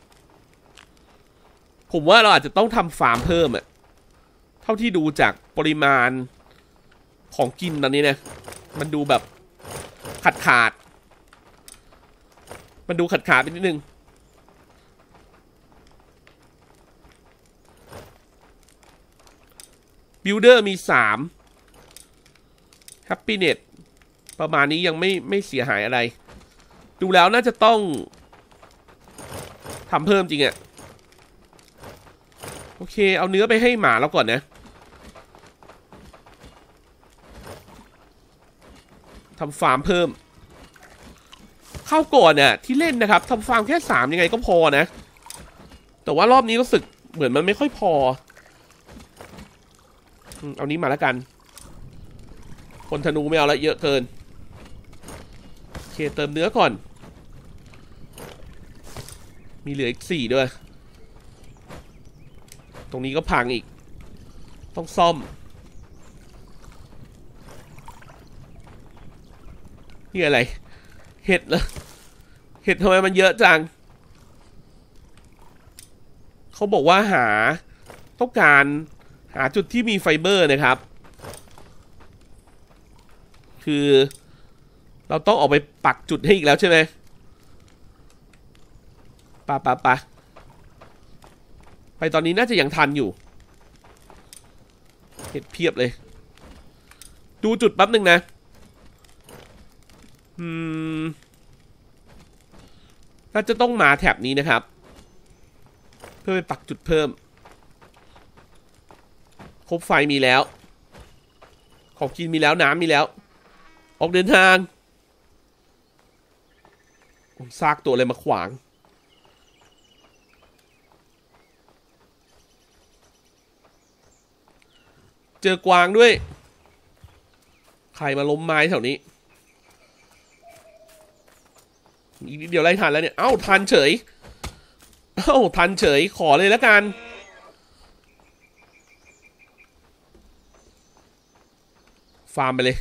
ผมว่าเราอาจจะต้องทำฟาร์มเพิ่มอะเท่าที่ดูจากปริมาณของกินตอนนี้นะมันดูแบบขาดขาดมันดูขาดขาดไปนิดนึงบิลเดอร์มีสามแฮปปี้เน็ตประมาณนี้ยังไม่ไม่เสียหายอะไรดูแล้วน่าจะต้องทำเพิ่มจริงอะโอเคเอาเนื้อไปให้หมาแล้วก่อนนะทำฟาร์มเพิ่มเข้าก่อนเนี่ยที่เล่นนะครับทำฟาร์มแค่สามยังไงก็พอนะแต่ว่ารอบนี้รู้สึกเหมือนมันไม่ค่อยพอเอานี้มาแล้วกันคนธนูไม่เอาละเยอะเกินโอเคเติมเนื้อก่อนมีเหลืออีกสี่ด้วยตรงนี้ก็พังอีกต้องซ่อมนี่อะไรเห็ดเหรอเห็ดทำไมมันเยอะจังเขาบอกว่าหาต้องการหาจุดที่มีไฟเบอร์นะครับคือเราต้องออกไปปักจุดให้อีกแล้วใช่ไหมปะปะปะไปตอนนี้น่าจะยังทันอยู่เห็ดเพียบเลยดูจุดแป๊บหนึ่งนะอืมน่าจะต้องมาแถบนี้นะครับเพื่อไปปักจุดเพิ่มครบไฟมีแล้วของกินมีแล้วน้ำมีแล้วออกเดินทางซากตัวอะไรมาขวางเจอกวางด้วยใครมาล้มไม้แถวนี้อีกนิดเดียวไล่ทันแล้วเนี่ยเอ้าทันเฉยเอ้าทันเฉยขอเลยแล้วกันฟาร์มไปเลย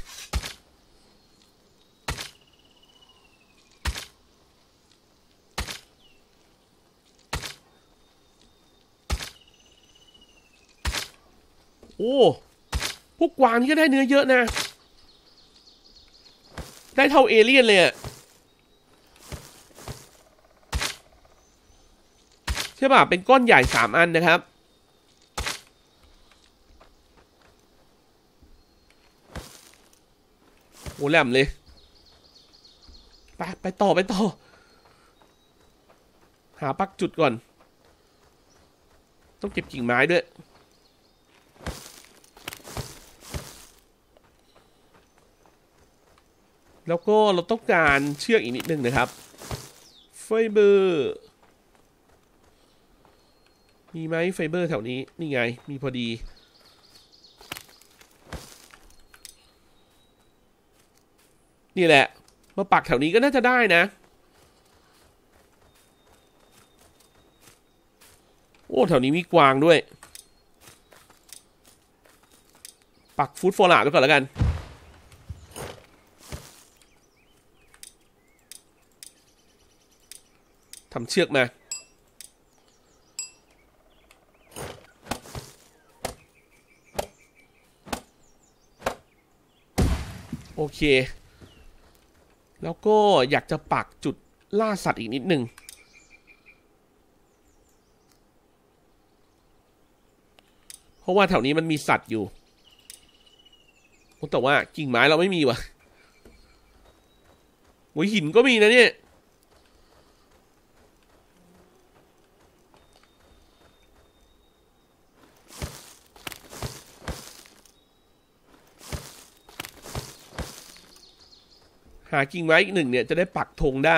โอ้พวกกวางนี่ก็ได้เนื้อเยอะนะได้เท่าเอเลี่ยนเลยอะใช่ป่ะเป็นก้อนใหญ่สามอันนะครับโอ้แหลมเลยไปไปต่อไปต่อหาปักจุดก่อนต้องเก็บกิ่งไม้ด้วยแล้วก็เราต้องการเชือกอีกนิดนึงนะครับไฟเบอร์มีไหมไฟเบอร์แถวนี้นี่ไงมีพอดีนี่แหละมาปักแถวนี้ก็น่าจะได้นะโอ้แถวนี้มีกวางด้วยปักฟู้ดโฟลาร์ไว้ก่อนแล้วกันทำเชือกมาโอเคแล้วก็อยากจะปักจุดล่าสัตว์อีกนิดนึงเพราะว่าแถวนี้มันมีสัตว์อยู่แต่ว่ากิ่งไม้เราไม่มีว่ะหัวหินก็มีนะเนี่ยหากิ่งไม้อีกหนึ่งเนี่ยจะได้ปักธงได้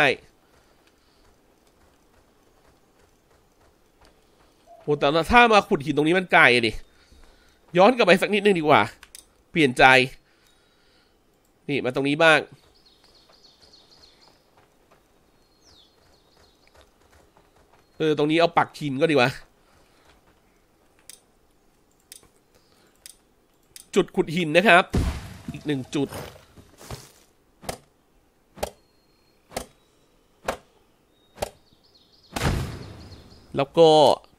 โหแต่ถ้ามาขุดหินตรงนี้มันไกลดิย้อนกลับไปสักนิดนึงดีกว่าเปลี่ยนใจนี่มาตรงนี้บ้างเออตรงนี้เอาปักหินก็ดีกว่าจุดขุดหินนะครับอีกหนึ่งจุดแล้วก็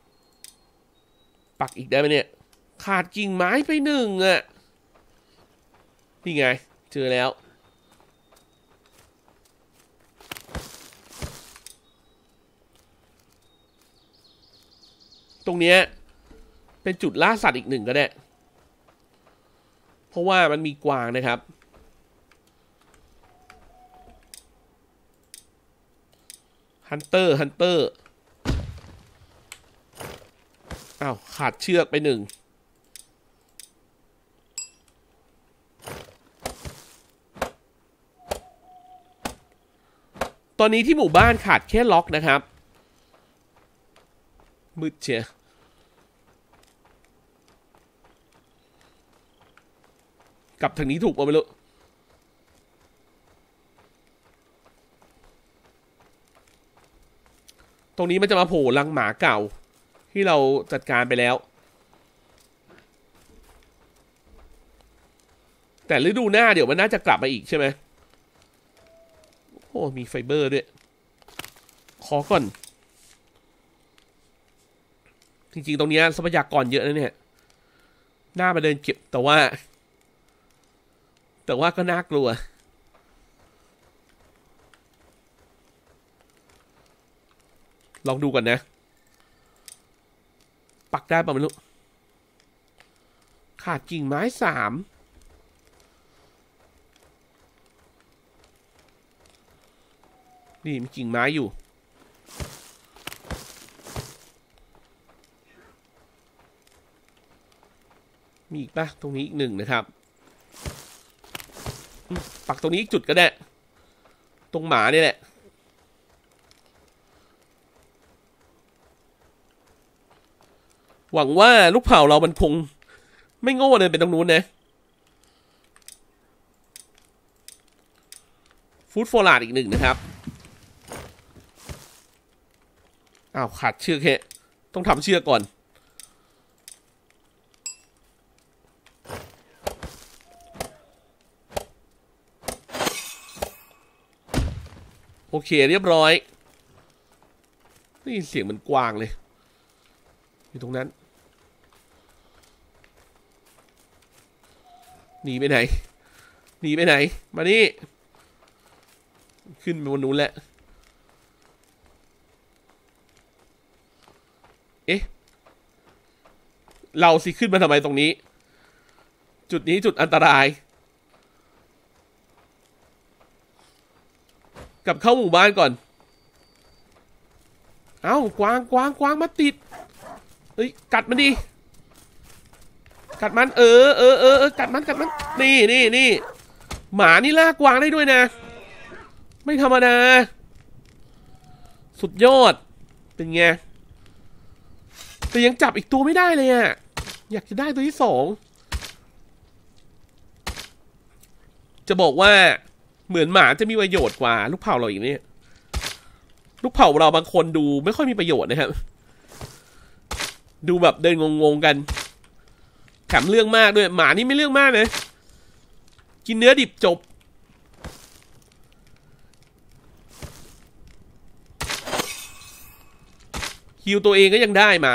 ปักอีกได้ไหมเนี่ยขาดกิ่งไม้ไปหนึ่งอ่ะนี่ไงเจอแล้วตรงเนี้ยเป็นจุดล่าสัตว์อีกหนึ่งก็ได้เพราะว่ามันมีกวางนะครับฮันเตอร์ฮันเตอร์อ้าวขาดเชือกไปหนึ่งตอนนี้ที่หมู่บ้านขาดแค่ล็อกนะครับมืดเชียกลับทางนี้ถูกป่ะไม่รู้ตรงนี้มันจะมาโผล่รังหมาเก่าที่เราจัดการไปแล้วแต่ฤดูหน้าเดี๋ยวมันน่าจะกลับมาอีกใช่ไหมโอ้มีไฟเบอร์ด้วยขอก่อนจริงๆตรงนี้ทรัพยากรเยอะนะเนี่ยน่ามาเดินเก็บแต่ว่าแต่ว่าก็น่ากลัวลองดูก่อนนะปักได้ป่ะไม่รู้ขาดกิ่งไม้สามนี่มีกิ่งไม้อยู่มีอีกป่ะตรงนี้อีกหนึ่งนะครับปักตรงนี้อีกจุดก็ได้ตรงหมาเนี่ยแหละหวังว่าลูกเผ่าเรามันคงไม่โง่เดินไปตรงนู้นนะฟู้ดโฟลาร์ดอีกหนึ่งนะครับอ้าวขาดเชือกแค่ต้องทำเชือกก่อนโอเคเรียบร้อยนี่เสียงมันกว้างเลยอยู่ตรงนั้นหนีไปไหนหนีไปไหนมานี่ขึ้นไปบนนู้นแหละเอ๊ะเราสิขึ้นมาทำไมตรงนี้จุดนี้จุดอันตรายกลับเข้าหมู่บ้านก่อนเอ้ากวางกวางกวางมาติดเฮ้ยกัดมันดิกัดมันเออเออเออกัดมันกัดมันนี่นี่นี่หมานี่ล่ากวางได้ด้วยนะไม่ธรรมดาสุดยอดเป็นไงแต่ยังจับอีกตัวไม่ได้เลยอ่ะอยากจะได้ตัวที่สองจะบอกว่าเหมือนหมาจะมีประโยชน์กว่าลูกเผ่าเราอีกเนี่ยลูกเผ่าเราบางคนดูไม่ค่อยมีประโยชน์นะครับดูแบบเดินงงๆกันแถมเรื่องมากด้วยหมานี่ไม่เรื่องมากเลยกินเนื้อดิบจบฮิวตัวเองก็ยังได้หมา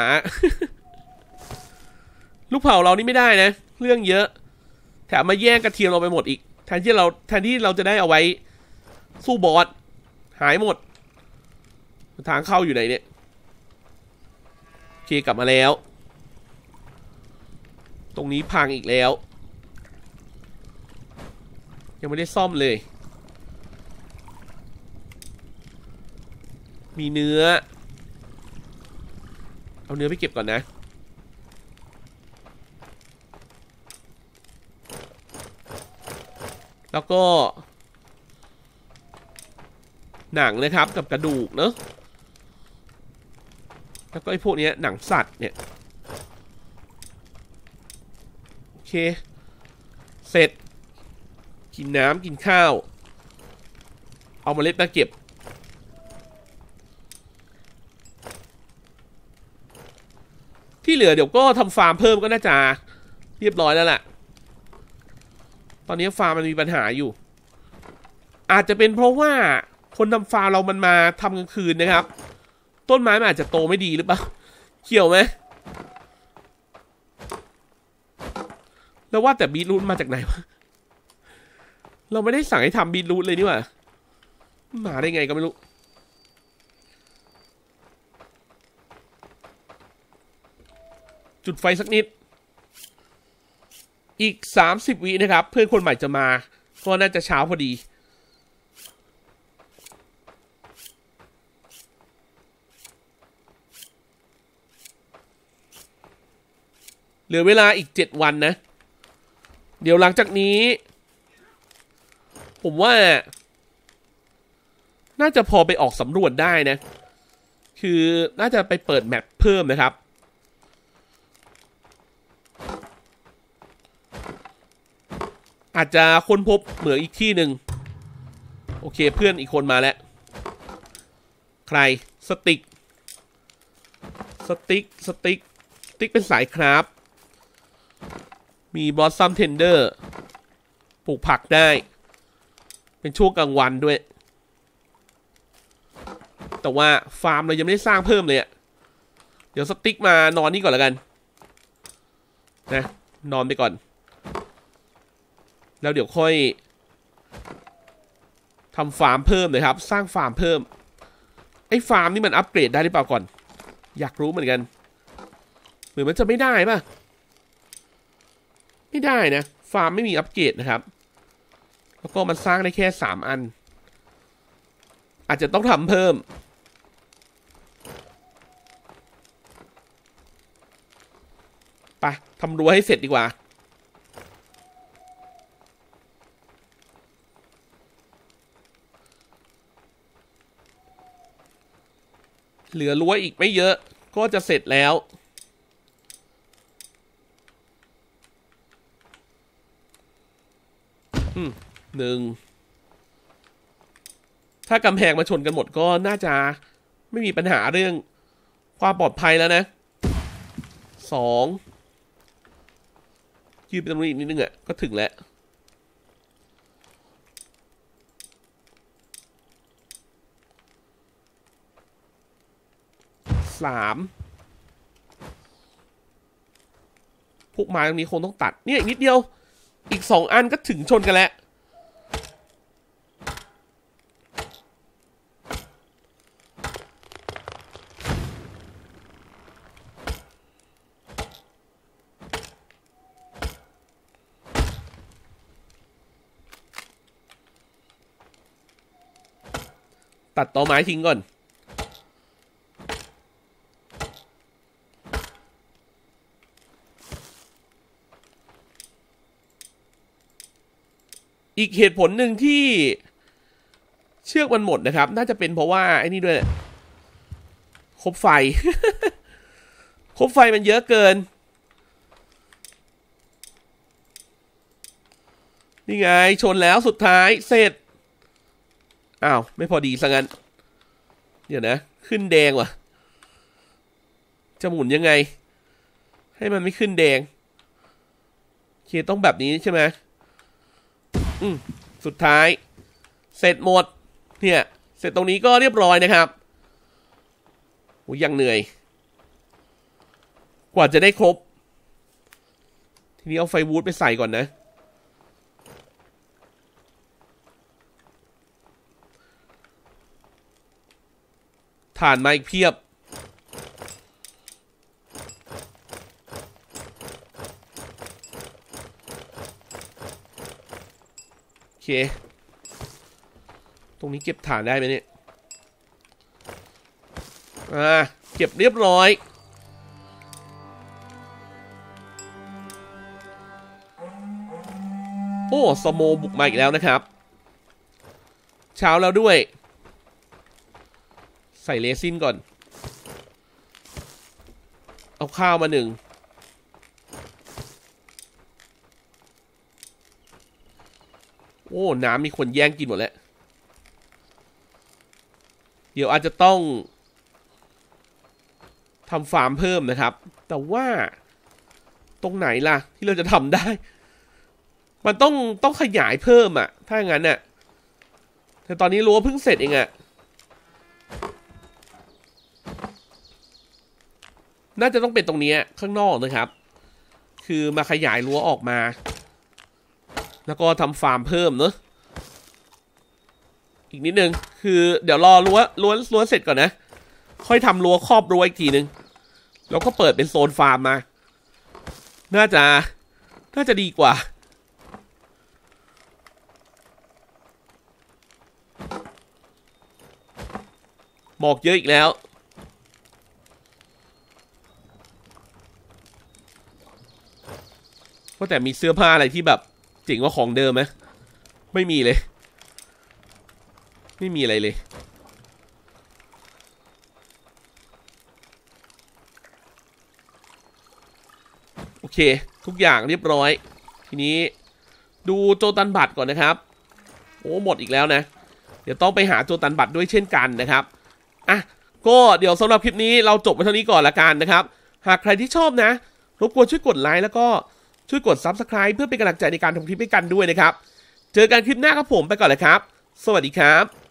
ลูกเผ่าเรานี่ไม่ได้นะเรื่องเยอะแถมมาแย่งกระเทียมเราไปหมดอีกแทนที่เราแทนที่เราจะได้เอาไว้สู้บอสหายหมดทางเข้าอยู่ไหนเนี่ยโอเคกลับมาแล้วตรงนี้พังอีกแล้วยังไม่ได้ซ่อมเลยมีเนื้อเอาเนื้อไปเก็บก่อนนะแล้วก็หนังนะครับกับกระดูกเนอะแล้วก็ไอ้พวกนี้หนังสัตว์เนี่ยโอเคเสร็จกินน้ำกินข้าวเอาเมล็ดมาเก็บที่เหลือเดี๋ยวก็ทำฟาร์มเพิ่มก็น่าจะเรียบร้อยแล้วแหละตอนนี้ฟาร์มมันมีปัญหาอยู่อาจจะเป็นเพราะว่าคนทำฟาร์มเรามันมาทำกลางคืนนะครับต้นไม้มันอาจจะโตไม่ดีหรือเปล่าเขียวไหมแล้วว่าแต่บีทรูทมาจากไหนวะเราไม่ได้สั่งให้ทำบีทรูทเลยนี่หว่ามาได้ไงก็ไม่รู้จุดไฟสักนิดอีกสามสิบวินะครับเพื่อนคนใหม่จะมาก็น่าจะเช้าพอดีเหลือเวลาอีกเจ็ดวันนะเดี๋ยวหลังจากนี้ผมว่าน่าจะพอไปออกสำรวจได้นะคือน่าจะไปเปิดแมปเพิ่มนะครับอาจจะค้นพบเหมืองอีกที่หนึ่งโอเคเพื่อนอีกคนมาแล้วใครสติ๊กสติ๊กสติ๊กสติ๊กเป็นสายคราฟมีบลอสซัมเทนเดอร์ปลูกผักได้เป็นช่วงกลางวันด้วยแต่ว่าฟาร์มเรายังไม่ได้สร้างเพิ่มเลยอะเดี๋ยวสติ๊กมานอนนี่ก่อนแล้วกันนะนอนไปก่อนแล้วเดี๋ยวค่อยทำฟาร์มเพิ่มเลยครับสร้างฟาร์มเพิ่มไอ้ฟาร์มนี่มันอัปเกรดได้หรือเปล่าก่อนอยากรู้เหมือนกันหรือมันจะไม่ได้ป่ะไม่ได้นะฟาร์มไม่มีอัปเกรดนะครับแล้วก็มันสร้างได้แค่สามอันอาจจะต้องทำเพิ่มไปทำรั้วให้เสร็จดีกว่าเหลือรั้วอีกไม่เยอะก็จะเสร็จแล้วอืมหนึ่งถ้ากำแพงมาชนกันหมดก็น่าจะไม่มีปัญหาเรื่องความปลอดภัยแล้วนะสองยืดไปตรงนี้อีกนิดนึงอ่ะก็ถึงแล้วสามพวกไม้ตรงนี้คงต้องตัดเนี่ยอีกนิดเดียวอีกสองอันก็ถึงชนกันแล้วตัดตอไม้ทิ้งก่อนอีกเหตุผลหนึ่งที่เชือกมันหมดนะครับน่าจะเป็นเพราะว่าไอ้นี่ด้วยคบไฟ คบไฟมันเยอะเกินนี่ไงชนแล้วสุดท้ายเสร็จอ้าวไม่พอดีซะงั้นเดี๋ยวนะขึ้นแดงว่ะจะหมุนยังไงให้มันไม่ขึ้นแดงโอเคต้องแบบนี้ใช่ไหมอืมสุดท้ายเสร็จหมดเนี่ยเสร็จตรงนี้ก็เรียบร้อยนะครับโอ้ยังเหนื่อยกว่าจะได้ครบทีนี้เอาไฟวูดไปใส่ก่อนนะถ่านมาอีกเพียบโอเคตรงนี้เก็บถ่านได้ไหมเนี่ยอ่าเก็บเรียบร้อยโอ้สโมบุกมาอีกแล้วนะครับเช้าแล้วด้วยใส่เรซินก่อนเอาข้าวมาหนึ่งโอ้น้ำมีคนแย่งกินหมดแล้วเดี๋ยวอาจจะต้องทำฟาร์มเพิ่มนะครับแต่ว่าตรงไหนล่ะที่เราจะทำได้มันต้องต้องขยายเพิ่มอ่ะถ้าอย่างนั้นน่ะแต่ตอนนี้รั้วเพิ่งเสร็จเองอ่ะน่าจะต้องเป็นตรงนี้ข้างนอกนะครับคือมาขยายรั้วออกมาแล้วก็ทำฟาร์มเพิ่มเนอะอีกนิดนึงคือเดี๋ยวรอรั้วรั้วรั้วเสร็จก่อนนะค่อยทำรั้วครอบรั้วอีกทีนึงแล้วก็เปิดเป็นโซนฟาร์มมาน่าจะน่าจะดีกว่าหมอกเยอะอีกแล้วว่าแต่มีเสื้อผ้าอะไรที่แบบเจ๋งกว่าของเดิมไหมไม่มีเลยไม่มีอะไรเลยโอเคทุกอย่างเรียบร้อยทีนี้ดูโจตันบัตรก่อนนะครับโอ้หมดอีกแล้วนะเดี๋ยวต้องไปหาโจตันบัตรด้วยเช่นกันนะครับอ่ะก็เดี๋ยวสำหรับคลิปนี้เราจบไปเท่านี้ก่อนละกันนะครับหากใครที่ชอบนะรบกวนช่วยกดไลค์แล้วก็ช่วยกด ซับสไครบ์ เพื่อเป็นกำลังใจในการทำคลิปให้กันด้วยนะครับเจอกันคลิปหน้าครับผมไปก่อนเลยครับสวัสดีครับ